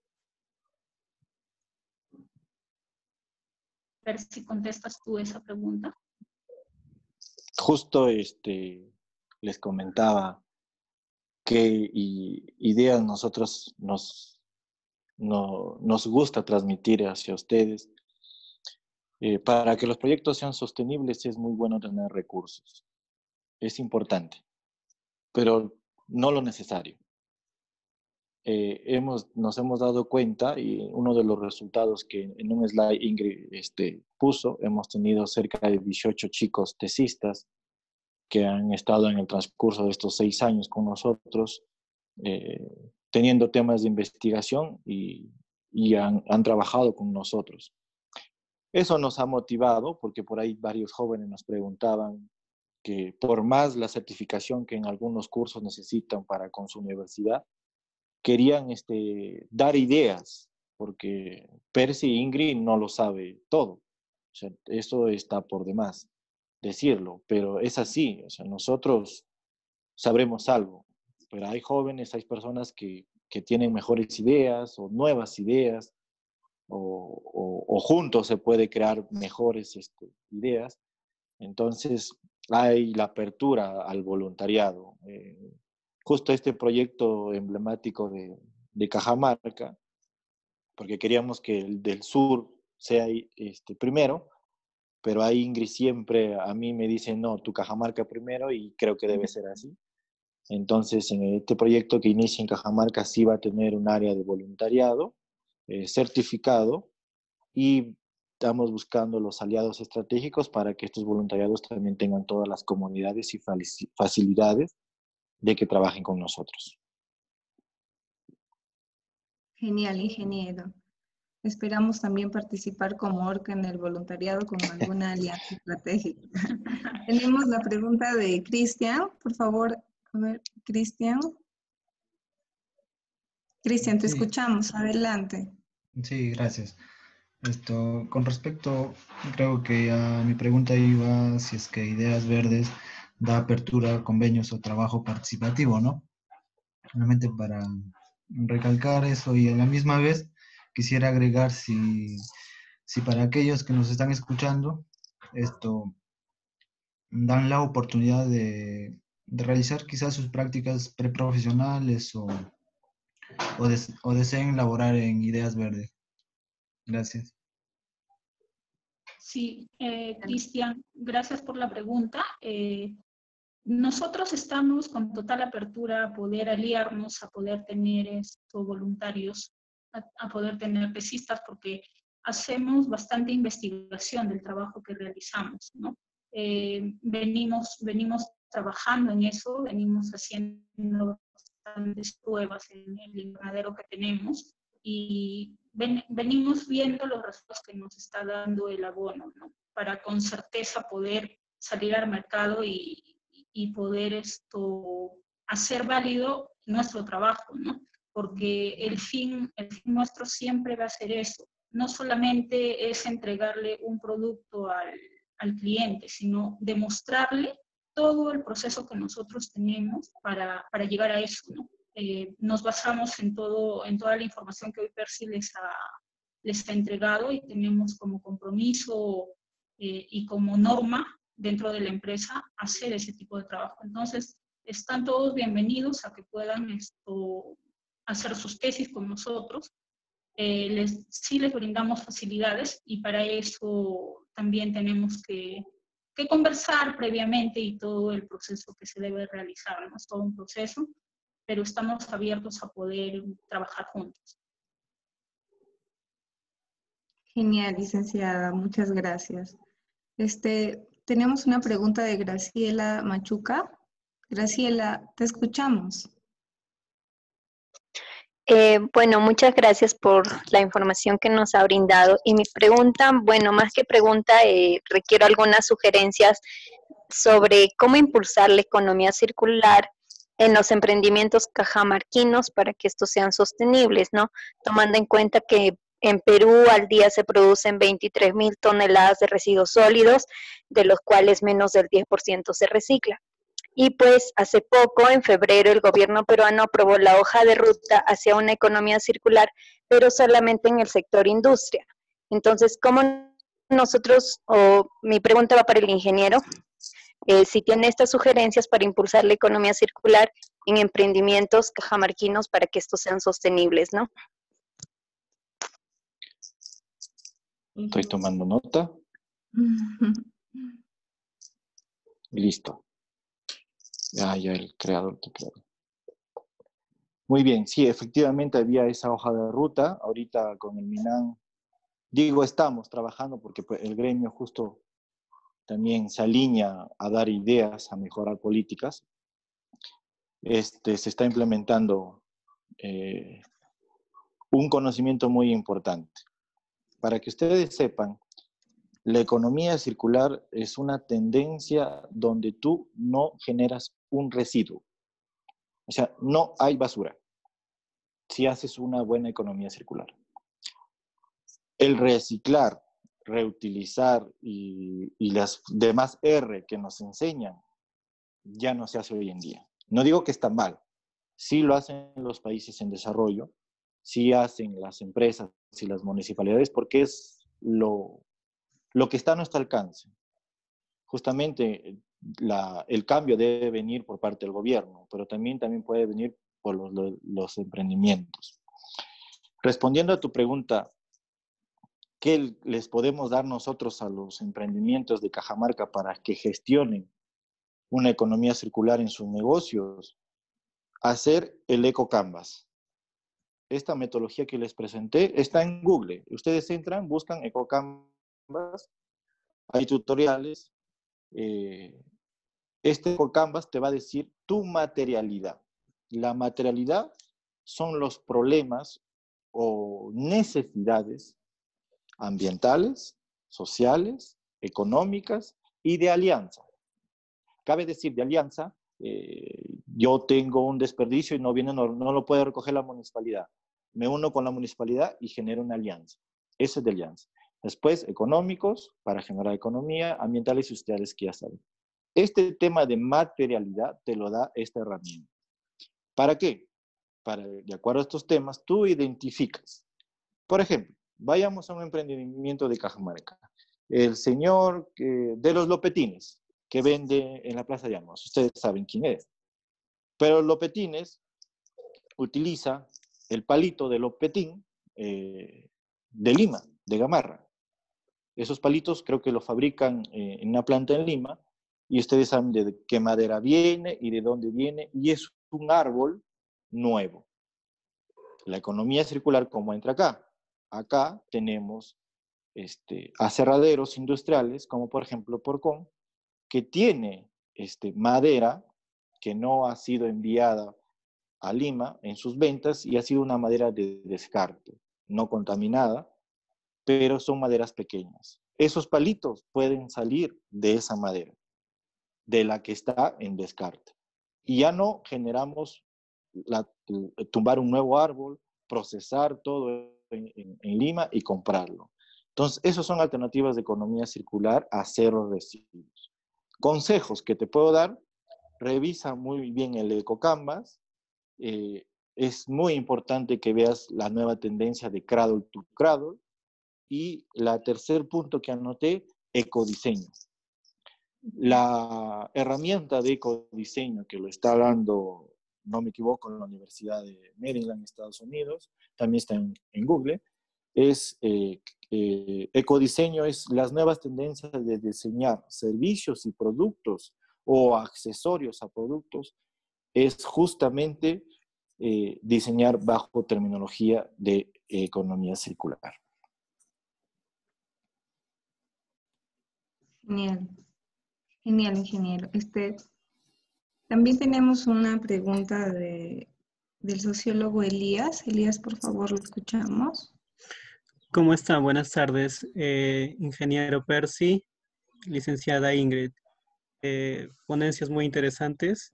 A ver si contestas tú esa pregunta. Justo este, les comentaba qué ideas nosotros nos, no, nos gusta transmitir hacia ustedes. Eh, para que los proyectos sean sostenibles es muy bueno tener recursos. Es importante, pero no lo necesario. Eh, hemos, nos hemos dado cuenta, y uno de los resultados que en un slide Ingrid este, puso, hemos tenido cerca de dieciocho chicos tesistas que han estado en el transcurso de estos seis años con nosotros, eh, teniendo temas de investigación y, y han, han trabajado con nosotros. Eso nos ha motivado, porque por ahí varios jóvenes nos preguntaban que por más la certificación que en algunos cursos necesitan para con su universidad, querían este, dar ideas, porque Percy y Ingrid no lo sabe todo. O sea, eso está por demás decirlo, pero es así. O sea, nosotros sabremos algo, pero hay jóvenes, hay personas que, que tienen mejores ideas o nuevas ideas, o, o, o juntos se puede crear mejores este, ideas. Entonces, hay la apertura al voluntariado. Eh, justo este proyecto emblemático de, de Cajamarca, porque queríamos que el del sur sea este, primero, pero ahí Ingrid siempre a mí me dice, no, tu Cajamarca primero, y creo que debe ser así. Entonces, en este proyecto que inicia en Cajamarca sí va a tener un área de voluntariado eh, certificado, y estamos buscando los aliados estratégicos para que estos voluntariados también tengan todas las comodidades y facilidades de que trabajen con nosotros. Genial, ingeniero. Esperamos también participar como Orca en el voluntariado con alguna alianza estratégica. Tenemos la pregunta de Cristian. Por favor, a ver, Cristian. Cristian, te Sí. escuchamos. Adelante. Sí, gracias. Esto, con respecto, creo que a mi pregunta iba si es que Ideas Verdes da apertura a convenios o trabajo participativo, ¿no? Realmente para recalcar eso, y a la misma vez quisiera agregar si, si para aquellos que nos están escuchando, esto dan la oportunidad de, de realizar quizás sus prácticas preprofesionales o, o, des, o deseen laborar en Ideas Verdes. Gracias. Sí, eh, Cristian, gracias por la pregunta. Eh, nosotros estamos con total apertura a poder aliarnos, a poder tener estos voluntarios, a, a poder tener pesistas, porque hacemos bastante investigación del trabajo que realizamos, ¿no? Eh, venimos, venimos trabajando en eso, venimos haciendo bastantes pruebas en el invernadero que tenemos y ven, venimos viendo los resultados que nos está dando el abono, ¿no? Para con certeza poder salir al mercado y, y poder esto, hacer válido nuestro trabajo, ¿no? Porque el fin, el fin nuestro siempre va a ser eso. No solamente es entregarle un producto al, al cliente, sino demostrarle todo el proceso que nosotros tenemos para, para llegar a eso, ¿no? Eh, nos basamos en, todo, en toda la información que hoy Percy les ha, les ha entregado y tenemos como compromiso eh, y como norma dentro de la empresa hacer ese tipo de trabajo. Entonces, están todos bienvenidos a que puedan esto, hacer sus tesis con nosotros. Eh, les, sí les brindamos facilidades y para eso también tenemos que, que conversar previamente y todo el proceso que se debe realizar, ¿no? Es todo un proceso, pero estamos abiertos a poder trabajar juntos. Genial, licenciada, muchas gracias. Este, tenemos una pregunta de Graciela Machuca. Graciela, te escuchamos. Eh, bueno, muchas gracias por la información que nos ha brindado. Y mi pregunta, bueno, más que pregunta, eh, requiero algunas sugerencias sobre cómo impulsar la economía circular en los emprendimientos cajamarquinos para que estos sean sostenibles, ¿no? Tomando en cuenta que en Perú al día se producen veintitrés mil toneladas de residuos sólidos, de los cuales menos del diez por ciento se recicla. Y pues hace poco, en febrero, el gobierno peruano aprobó la hoja de ruta hacia una economía circular, pero solamente en el sector industria. Entonces, ¿cómo nosotros, o mi pregunta va para el ingeniero, eh, si tiene estas sugerencias para impulsar la economía circular en emprendimientos cajamarquinos para que estos sean sostenibles, ¿no? Estoy tomando nota. Listo. Ah, ya el creador, tu creador. Muy bien, sí, efectivamente había esa hoja de ruta. Ahorita con el MINAN, digo, estamos trabajando porque pues, el gremio justo también se alinea a dar ideas, a mejorar políticas. Este, se está implementando eh, un conocimiento muy importante. Para que ustedes sepan, la economía circular es una tendencia donde tú no generas un residuo. O sea, no hay basura si haces una buena economía circular. El reciclar, reutilizar y, y las demás R que nos enseñan ya no se hace hoy en día. No digo que está mal, sí lo hacen los países en desarrollo, sí hacen las empresas y las municipalidades porque es lo, lo que está a nuestro alcance. Justamente la, el cambio debe venir por parte del gobierno, pero también, también puede venir por los, los, los emprendimientos. Respondiendo a tu pregunta, ¿qué les podemos dar nosotros a los emprendimientos de Cajamarca para que gestionen una economía circular en sus negocios? Hacer el Eco Canvas. Esta metodología que les presenté está en Google. Ustedes entran, buscan Eco Canvas, hay tutoriales. Eh, este Eco Canvas te va a decir tu materialidad. La materialidad son los problemas o necesidades ambientales, sociales, económicas y de alianza. Cabe decir de alianza, eh, yo tengo un desperdicio y no, viene, no, no lo puede recoger la municipalidad. Me uno con la municipalidad y genero una alianza. Eso es de alianza. Después, económicos, para generar economía, ambientales y sociales que ya saben. Este tema de materialidad te lo da esta herramienta. ¿Para qué? Para, de acuerdo a estos temas, tú identificas. Por ejemplo, vayamos a un emprendimiento de Cajamarca. El señor eh, de los lopetines, que vende en la Plaza de Llanos. Ustedes saben quién es. Pero Lopetines utiliza el palito de lopetín eh, de Lima, de Gamarra. Esos palitos creo que los fabrican eh, en una planta en Lima y ustedes saben de qué madera viene y de dónde viene, y es un árbol nuevo. La economía circular, ¿cómo entra acá? Acá tenemos este, aserraderos industriales, como por ejemplo Porcón, que tiene este, madera que no ha sido enviada a Lima en sus ventas y ha sido una madera de descarte, no contaminada, pero son maderas pequeñas. Esos palitos pueden salir de esa madera, de la que está en descarte. Y ya no generamos la, tumbar un nuevo árbol, procesar todo en, en, en Lima y comprarlo. Entonces, esas son alternativas de economía circular a cero residuos. Consejos que te puedo dar: revisa muy bien el EcoCanvas. Eh, es muy importante que veas la nueva tendencia de Cradle to Cradle. Y la tercer punto que anoté, ecodiseño. La herramienta de ecodiseño que lo está dando, no me equivoco, en la Universidad de Maryland, Estados Unidos, también está en, en Google, es eh, eh, ecodiseño, es las nuevas tendencias de diseñar servicios y productos o accesorios a productos, es justamente eh, diseñar bajo terminología de economía circular. Genial, genial, ingeniero. Este, también tenemos una pregunta de, del sociólogo Elías. Elías, por favor, lo escuchamos. ¿Cómo está? Buenas tardes, eh, ingeniero Percy, licenciada Ingrid. Eh, ponencias muy interesantes.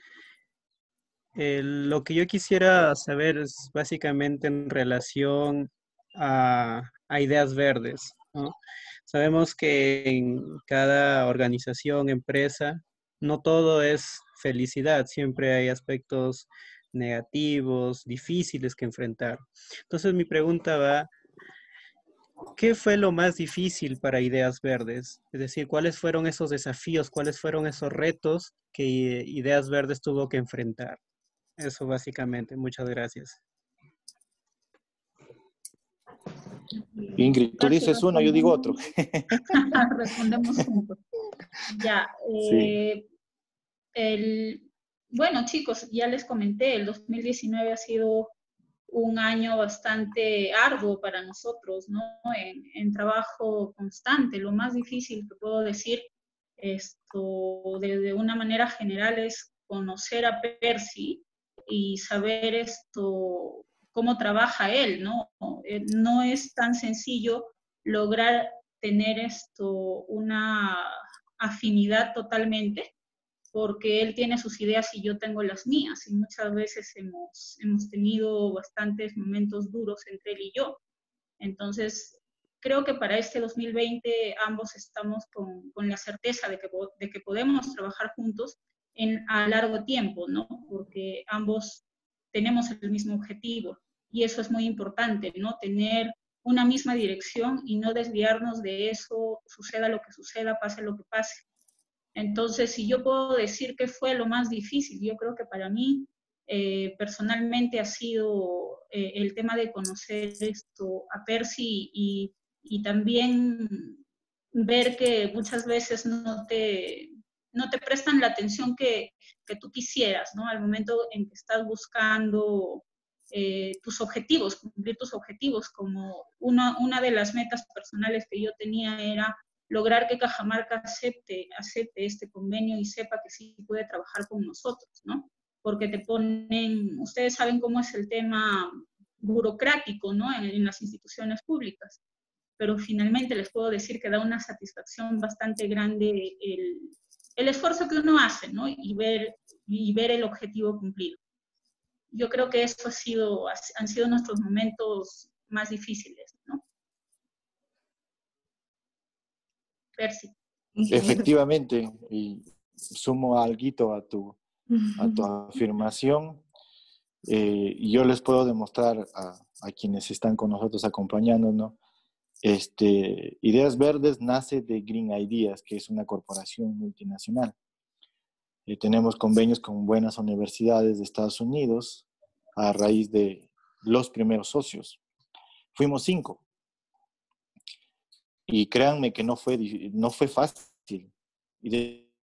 Eh, lo que yo quisiera saber es básicamente en relación a, a ideas verdes, ¿no? Sabemos que en cada organización, empresa, no todo es felicidad, siempre hay aspectos negativos, difíciles que enfrentar. Entonces mi pregunta va: ¿qué fue lo más difícil para Ideas Verdes? Es decir, ¿cuáles fueron esos desafíos, cuáles fueron esos retos que Ideas Verdes tuvo que enfrentar? Eso básicamente. Muchas gracias. Ingrid, tú dices uno, yo digo otro. Respondemos juntos. Ya. Sí. Eh, el, bueno, chicos, ya les comenté, el dos mil diecinueve ha sido un año bastante arduo para nosotros, ¿no? En, en trabajo constante. Lo más difícil que puedo decir esto, de, de una manera general, es conocer a Percy y saber esto, cómo trabaja él, ¿no? No es tan sencillo lograr tener esto, una afinidad totalmente, porque él tiene sus ideas y yo tengo las mías, y muchas veces hemos, hemos tenido bastantes momentos duros entre él y yo. Entonces, creo que para este dos mil veinte ambos estamos con, con la certeza de que, de que podemos trabajar juntos en, a largo tiempo, ¿no? Porque ambos tenemos el mismo objetivo, y eso es muy importante, ¿no? Tener una misma dirección y no desviarnos de eso, suceda lo que suceda, pase lo que pase. Entonces, si yo puedo decir que fue lo más difícil, yo creo que para mí eh, personalmente ha sido eh, el tema de conocer esto a Percy y, y también ver que muchas veces no te, no te prestan la atención que, que tú quisieras, ¿no? Al momento en que estás buscando eh, tus objetivos, cumplir tus objetivos, como una, una de las metas personales que yo tenía era lograr que Cajamarca acepte, acepte este convenio y sepa que sí puede trabajar con nosotros, ¿no? Porque te ponen, ustedes saben cómo es el tema burocrático, ¿no? En, en las instituciones públicas, pero finalmente les puedo decir que da una satisfacción bastante grande el, el esfuerzo que uno hace, ¿no? Y ver, y ver el objetivo cumplido. Yo creo que eso ha sido, han sido nuestros momentos más difíciles, ¿no? Percy. Efectivamente, y sumo algo a tu, a tu afirmación. Eh, y yo les puedo demostrar a, a quienes están con nosotros acompañándonos, este, Ideas Verdes nace de Green Ideas, que es una corporación multinacional. Eh, tenemos convenios con buenas universidades de Estados Unidos a raíz de los primeros socios. Fuimos cinco. Y créanme que no fue, no fue fácil. Y de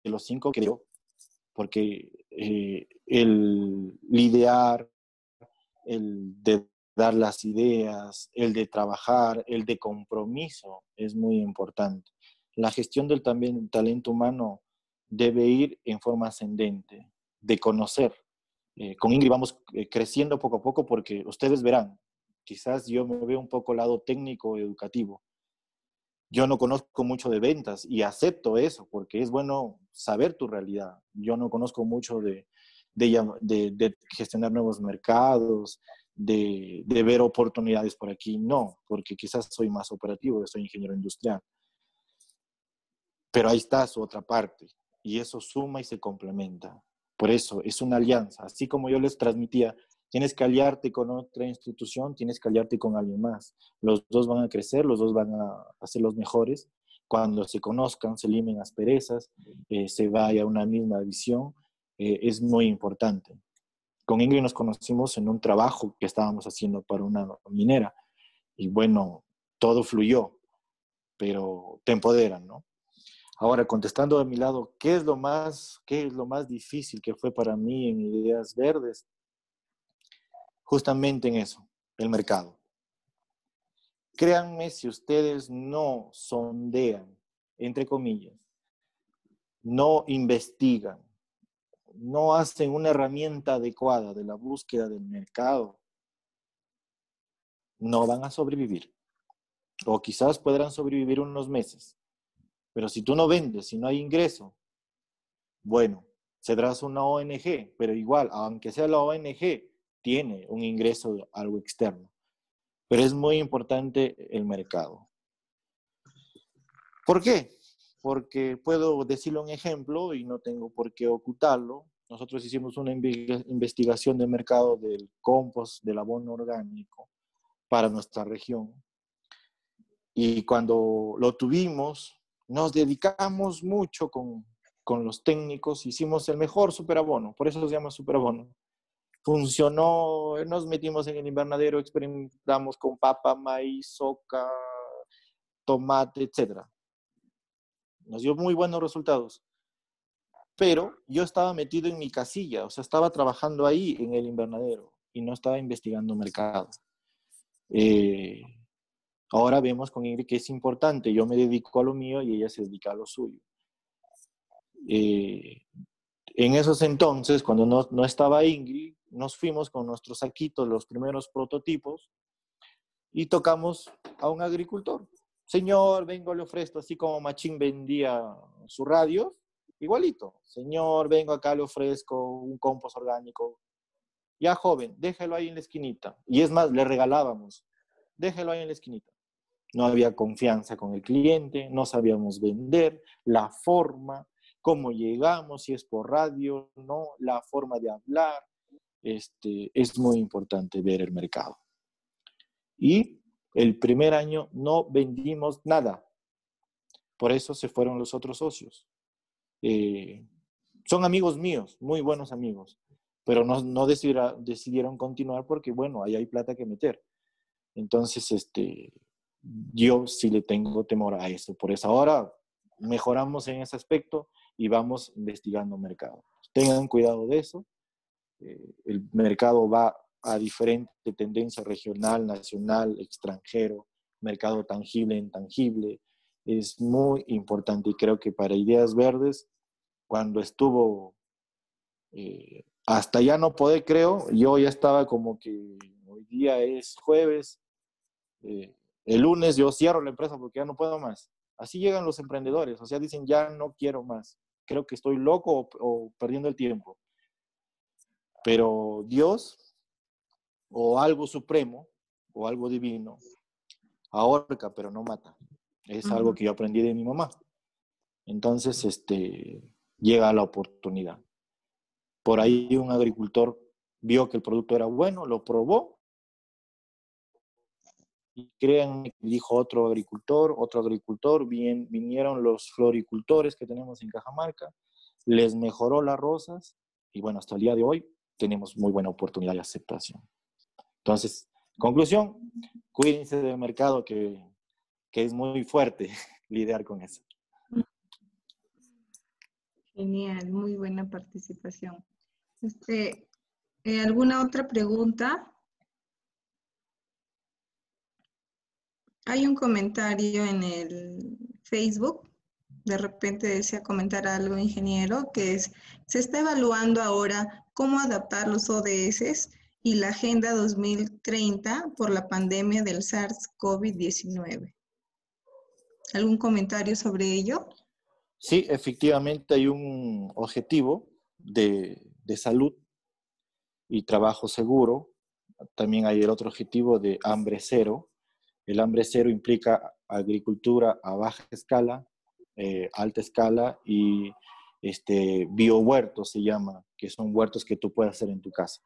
los cinco creo, porque eh, el lidiar, el de dar las ideas, el de trabajar, el de compromiso es muy importante. La gestión del también talento humano debe ir en forma ascendente, de conocer. Eh, con Ingrid vamos eh, creciendo poco a poco porque ustedes verán, quizás yo me veo un poco al lado técnico educativo. Yo no conozco mucho de ventas y acepto eso porque es bueno saber tu realidad. Yo no conozco mucho de, de, de, de gestionar nuevos mercados, de, de ver oportunidades por aquí. No, porque quizás soy más operativo, soy ingeniero industrial. Pero ahí está su otra parte y eso suma y se complementa. Por eso es una alianza. Así como yo les transmitía, tienes que aliarte con otra institución, tienes que aliarte con alguien más. Los dos van a crecer, los dos van a ser los mejores. Cuando se conozcan, se limen asperezas, eh, se vaya a una misma visión, eh, es muy importante. Con Ingrid nos conocimos en un trabajo que estábamos haciendo para una minera y bueno, todo fluyó, pero te empoderan, ¿no? Ahora, contestando de mi lado, ¿qué es lo más, qué es lo más difícil que fue para mí en Ideas Verdes? Justamente en eso, el mercado. Créanme, si ustedes no sondean, entre comillas, no investigan, no hacen una herramienta adecuada de la búsqueda del mercado, no van a sobrevivir. O quizás podrán sobrevivir unos meses. Pero si tú no vendes, si no hay ingreso, bueno, serás una O N G, pero igual, aunque sea la O N G, tiene un ingreso de algo externo. Pero es muy importante el mercado. ¿Por qué? Porque puedo decirle un ejemplo y no tengo por qué ocultarlo. Nosotros hicimos una investigación de mercado del compost, del abono orgánico para nuestra región. Y cuando lo tuvimos, nos dedicamos mucho con, con los técnicos, hicimos el mejor superabono, por eso se llama superabono. Funcionó, nos metimos en el invernadero, experimentamos con papa, maíz, soca, tomate, etcétera. Nos dio muy buenos resultados. Pero yo estaba metido en mi casilla, o sea, estaba trabajando ahí en el invernadero y no estaba investigando mercado. Eh, ahora vemos con Ingrid que es importante. Yo me dedico a lo mío y ella se dedica a lo suyo. Eh, en esos entonces, cuando no, no estaba Ingrid, nos fuimos con nuestros saquitos, los primeros prototipos, y tocamos a un agricultor. Señor, vengo, le ofrezco, así como Machín vendía su radio, igualito. Señor, vengo acá, le ofrezco un compost orgánico. Ya, joven, déjelo ahí en la esquinita. Y es más, le regalábamos. Déjelo ahí en la esquinita. No había confianza con el cliente, no sabíamos vender, la forma, cómo llegamos, si es por radio, no, la forma de hablar. Este, es muy importante ver el mercado. Y el primer año no vendimos nada. Por eso se fueron los otros socios. Eh, son amigos míos, muy buenos amigos, pero no, no decidieron, decidieron continuar porque, bueno, ahí hay plata que meter. Entonces, este, yo sí le tengo temor a eso. Por eso ahora mejoramos en ese aspecto y vamos investigando mercado. Tengan cuidado de eso. Eh, el mercado va a diferente tendencia regional, nacional, extranjero, mercado tangible, intangible. Es muy importante y creo que para Ideas Verdes, cuando estuvo eh, hasta ya no poder, creo, yo ya estaba como que hoy día es jueves, eh, el lunes yo cierro la empresa porque ya no puedo más. Así llegan los emprendedores, o sea, dicen ya no quiero más, creo que estoy loco o, o perdiendo el tiempo. Pero Dios o algo supremo o algo divino ahorca pero no mata. Es uh-huh. algo que yo aprendí de mi mamá. Entonces, este, llega la oportunidad. Por ahí un agricultor vio que el producto era bueno, lo probó y créanme, dijo otro agricultor, otro agricultor, bien, vinieron los floricultores que tenemos en Cajamarca, les mejoró las rosas y bueno, hasta el día de hoy tenemos muy buena oportunidad de aceptación. Entonces, conclusión, cuídense del mercado que, que es muy fuerte lidiar con eso. Genial, muy buena participación. Este, eh, ¿alguna otra pregunta? Hay un comentario en el Facebook, de repente desea comentar algo, ingeniero, que es, se está evaluando ahora cómo adaptar los O D S y la Agenda dos mil treinta por la pandemia del SARS COVID diecinueve. ¿Algún comentario sobre ello? Sí, efectivamente hay un objetivo de, de salud y trabajo seguro. También hay el otro objetivo de hambre cero. El hambre cero implica agricultura a baja escala, eh, alta escala y este, biohuertos se llama, que son huertos que tú puedes hacer en tu casa.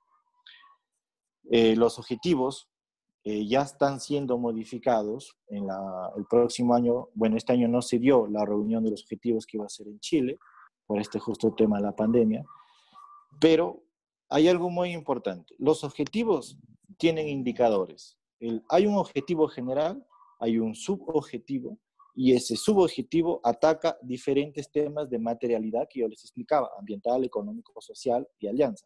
Eh, los objetivos eh, ya están siendo modificados en la, el próximo año. Bueno, este año no se dio la reunión de los objetivos que iba a ser en Chile, por este justo tema de la pandemia, pero hay algo muy importante. Los objetivos tienen indicadores. El, hay un objetivo general, hay un subobjetivo, y ese subobjetivo ataca diferentes temas de materialidad que yo les explicaba, ambiental, económico, social y alianza.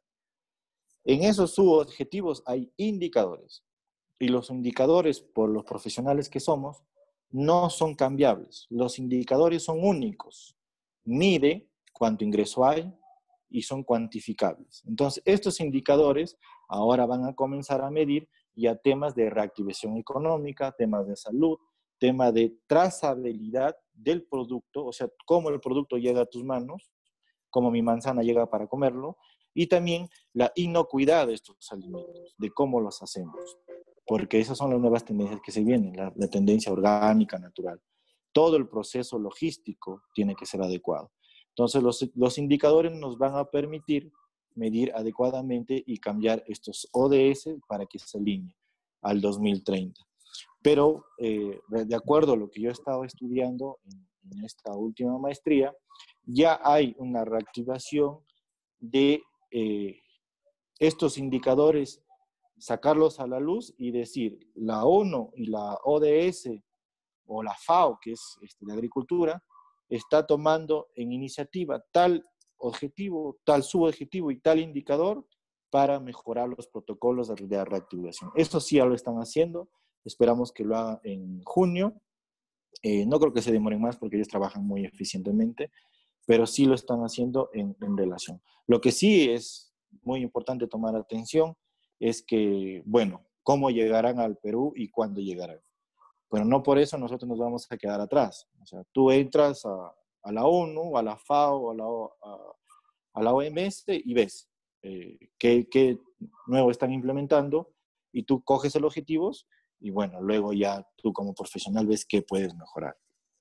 En esos subobjetivos hay indicadores, y los indicadores, por los profesionales que somos, no son cambiables. Los indicadores son únicos. Mide cuánto ingreso hay y son cuantificables. Entonces, estos indicadores ahora van a comenzar a medir ya temas de reactivación económica, temas de salud, tema de trazabilidad del producto, o sea, cómo el producto llega a tus manos, cómo mi manzana llega para comerlo, y también la inocuidad de estos alimentos, de cómo los hacemos, porque esas son las nuevas tendencias que se vienen, la, la tendencia orgánica, natural. Todo el proceso logístico tiene que ser adecuado. Entonces, los, los indicadores nos van a permitir medir adecuadamente y cambiar estos O D S para que se alinee al dos mil treinta. Pero, eh, de acuerdo a lo que yo he estado estudiando en, en esta última maestría, ya hay una reactivación de eh, estos indicadores, sacarlos a la luz y decir, la ONU y la O D S o la FAO, que es este, de agricultura, está tomando en iniciativa tal objetivo, tal subobjetivo y tal indicador para mejorar los protocolos de reactivación. Eso sí ya lo están haciendo, esperamos que lo hagan en junio. Eh, no creo que se demoren más porque ellos trabajan muy eficientemente, pero sí lo están haciendo en, en relación. Lo que sí es muy importante tomar atención es que, bueno, cómo llegarán al Perú y cuándo llegarán. Pero no por eso nosotros nos vamos a quedar atrás. O sea, tú entras a, a la ONU, a la FAO, a la, a, a la O M S y ves eh, qué, qué nuevo están implementando y tú coges los objetivos y bueno, luego ya tú como profesional ves qué puedes mejorar.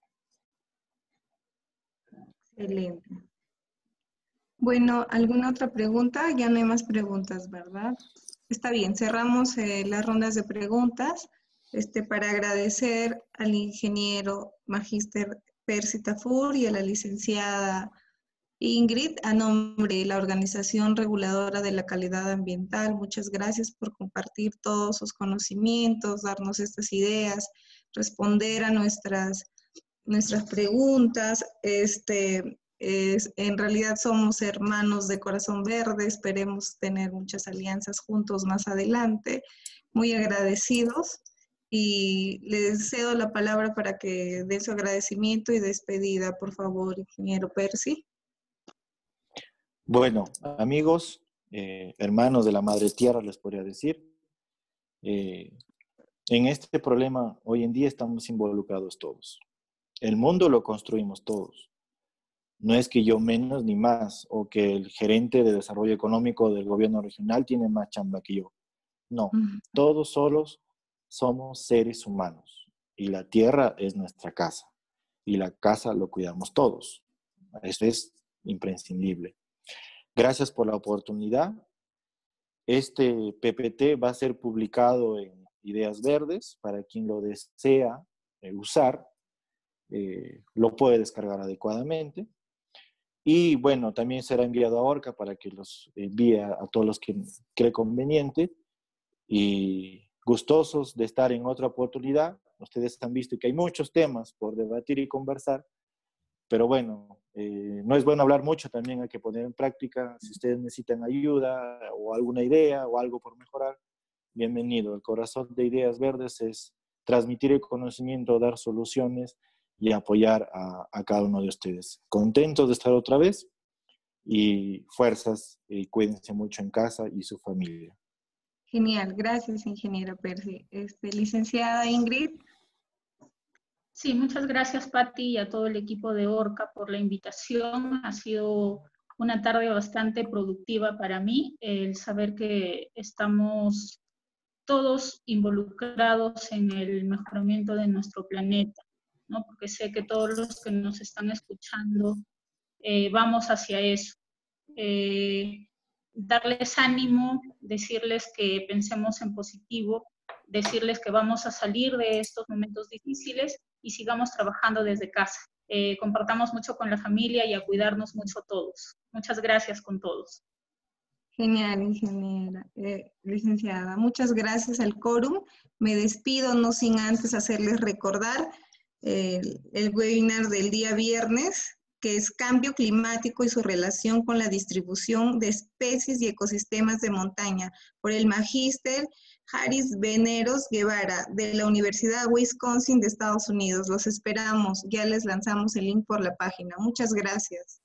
Excelente. Bueno, ¿alguna otra pregunta? Ya no hay más preguntas, ¿verdad? Está bien, cerramos eh, las rondas de preguntas. Este, para agradecer al ingeniero magíster Percy Tafur y a la licenciada Ingrid, a nombre de la Organización Reguladora de la Calidad Ambiental, muchas gracias por compartir todos sus conocimientos, darnos estas ideas, responder a nuestras, nuestras preguntas. Este, es, en realidad somos hermanos de corazón verde, esperemos tener muchas alianzas juntos más adelante. Muy agradecidos. Y les cedo la palabra para que dé su agradecimiento y despedida, por favor, ingeniero Percy. Bueno, amigos, eh, hermanos de la Madre Tierra, les podría decir, eh, en este problema hoy en día estamos involucrados todos. El mundo lo construimos todos. No es que yo menos ni más, o que el gerente de desarrollo económico del gobierno regional tiene más chamba que yo. No, uh-huh. Todos solos somos seres humanos y la tierra es nuestra casa y la casa lo cuidamos todos. Eso es imprescindible. Gracias por la oportunidad. Este P P T va a ser publicado en Ideas Verdes para quien lo desea eh, usar. Eh, lo puede descargar adecuadamente. Y bueno, también será enviado a Orca para que los envíe a, a todos los que cree conveniente. Y gustosos de estar en otra oportunidad. Ustedes han visto que hay muchos temas por debatir y conversar, pero bueno, eh, no es bueno hablar mucho, también hay que poner en práctica. Si ustedes necesitan ayuda o alguna idea o algo por mejorar, bienvenido. El corazón de Ideas Verdes es transmitir el conocimiento, dar soluciones y apoyar a, a cada uno de ustedes. Contentos de estar otra vez y fuerzas, y cuídense mucho en casa y su familia. Genial, gracias, ingeniera Percy. Este, licenciada Ingrid. Sí, muchas gracias, Patti, y a todo el equipo de Orca por la invitación. Ha sido una tarde bastante productiva para mí, el saber que estamos todos involucrados en el mejoramiento de nuestro planeta, ¿no? Porque sé que todos los que nos están escuchando eh, vamos hacia eso. Eh, darles ánimo, decirles que pensemos en positivo, decirles que vamos a salir de estos momentos difíciles y sigamos trabajando desde casa. Eh, compartamos mucho con la familia y a cuidarnos mucho todos. Muchas gracias con todos. Genial, ingeniera, eh, licenciada. Muchas gracias al quórum. Me despido, no sin antes hacerles recordar eh, el webinar del día viernes, que es Cambio Climático y su relación con la distribución de especies y ecosistemas de montaña, por el magíster Haris Veneros Guevara, de la Universidad Wisconsin de Estados Unidos. Los esperamos, ya les lanzamos el link por la página. Muchas gracias.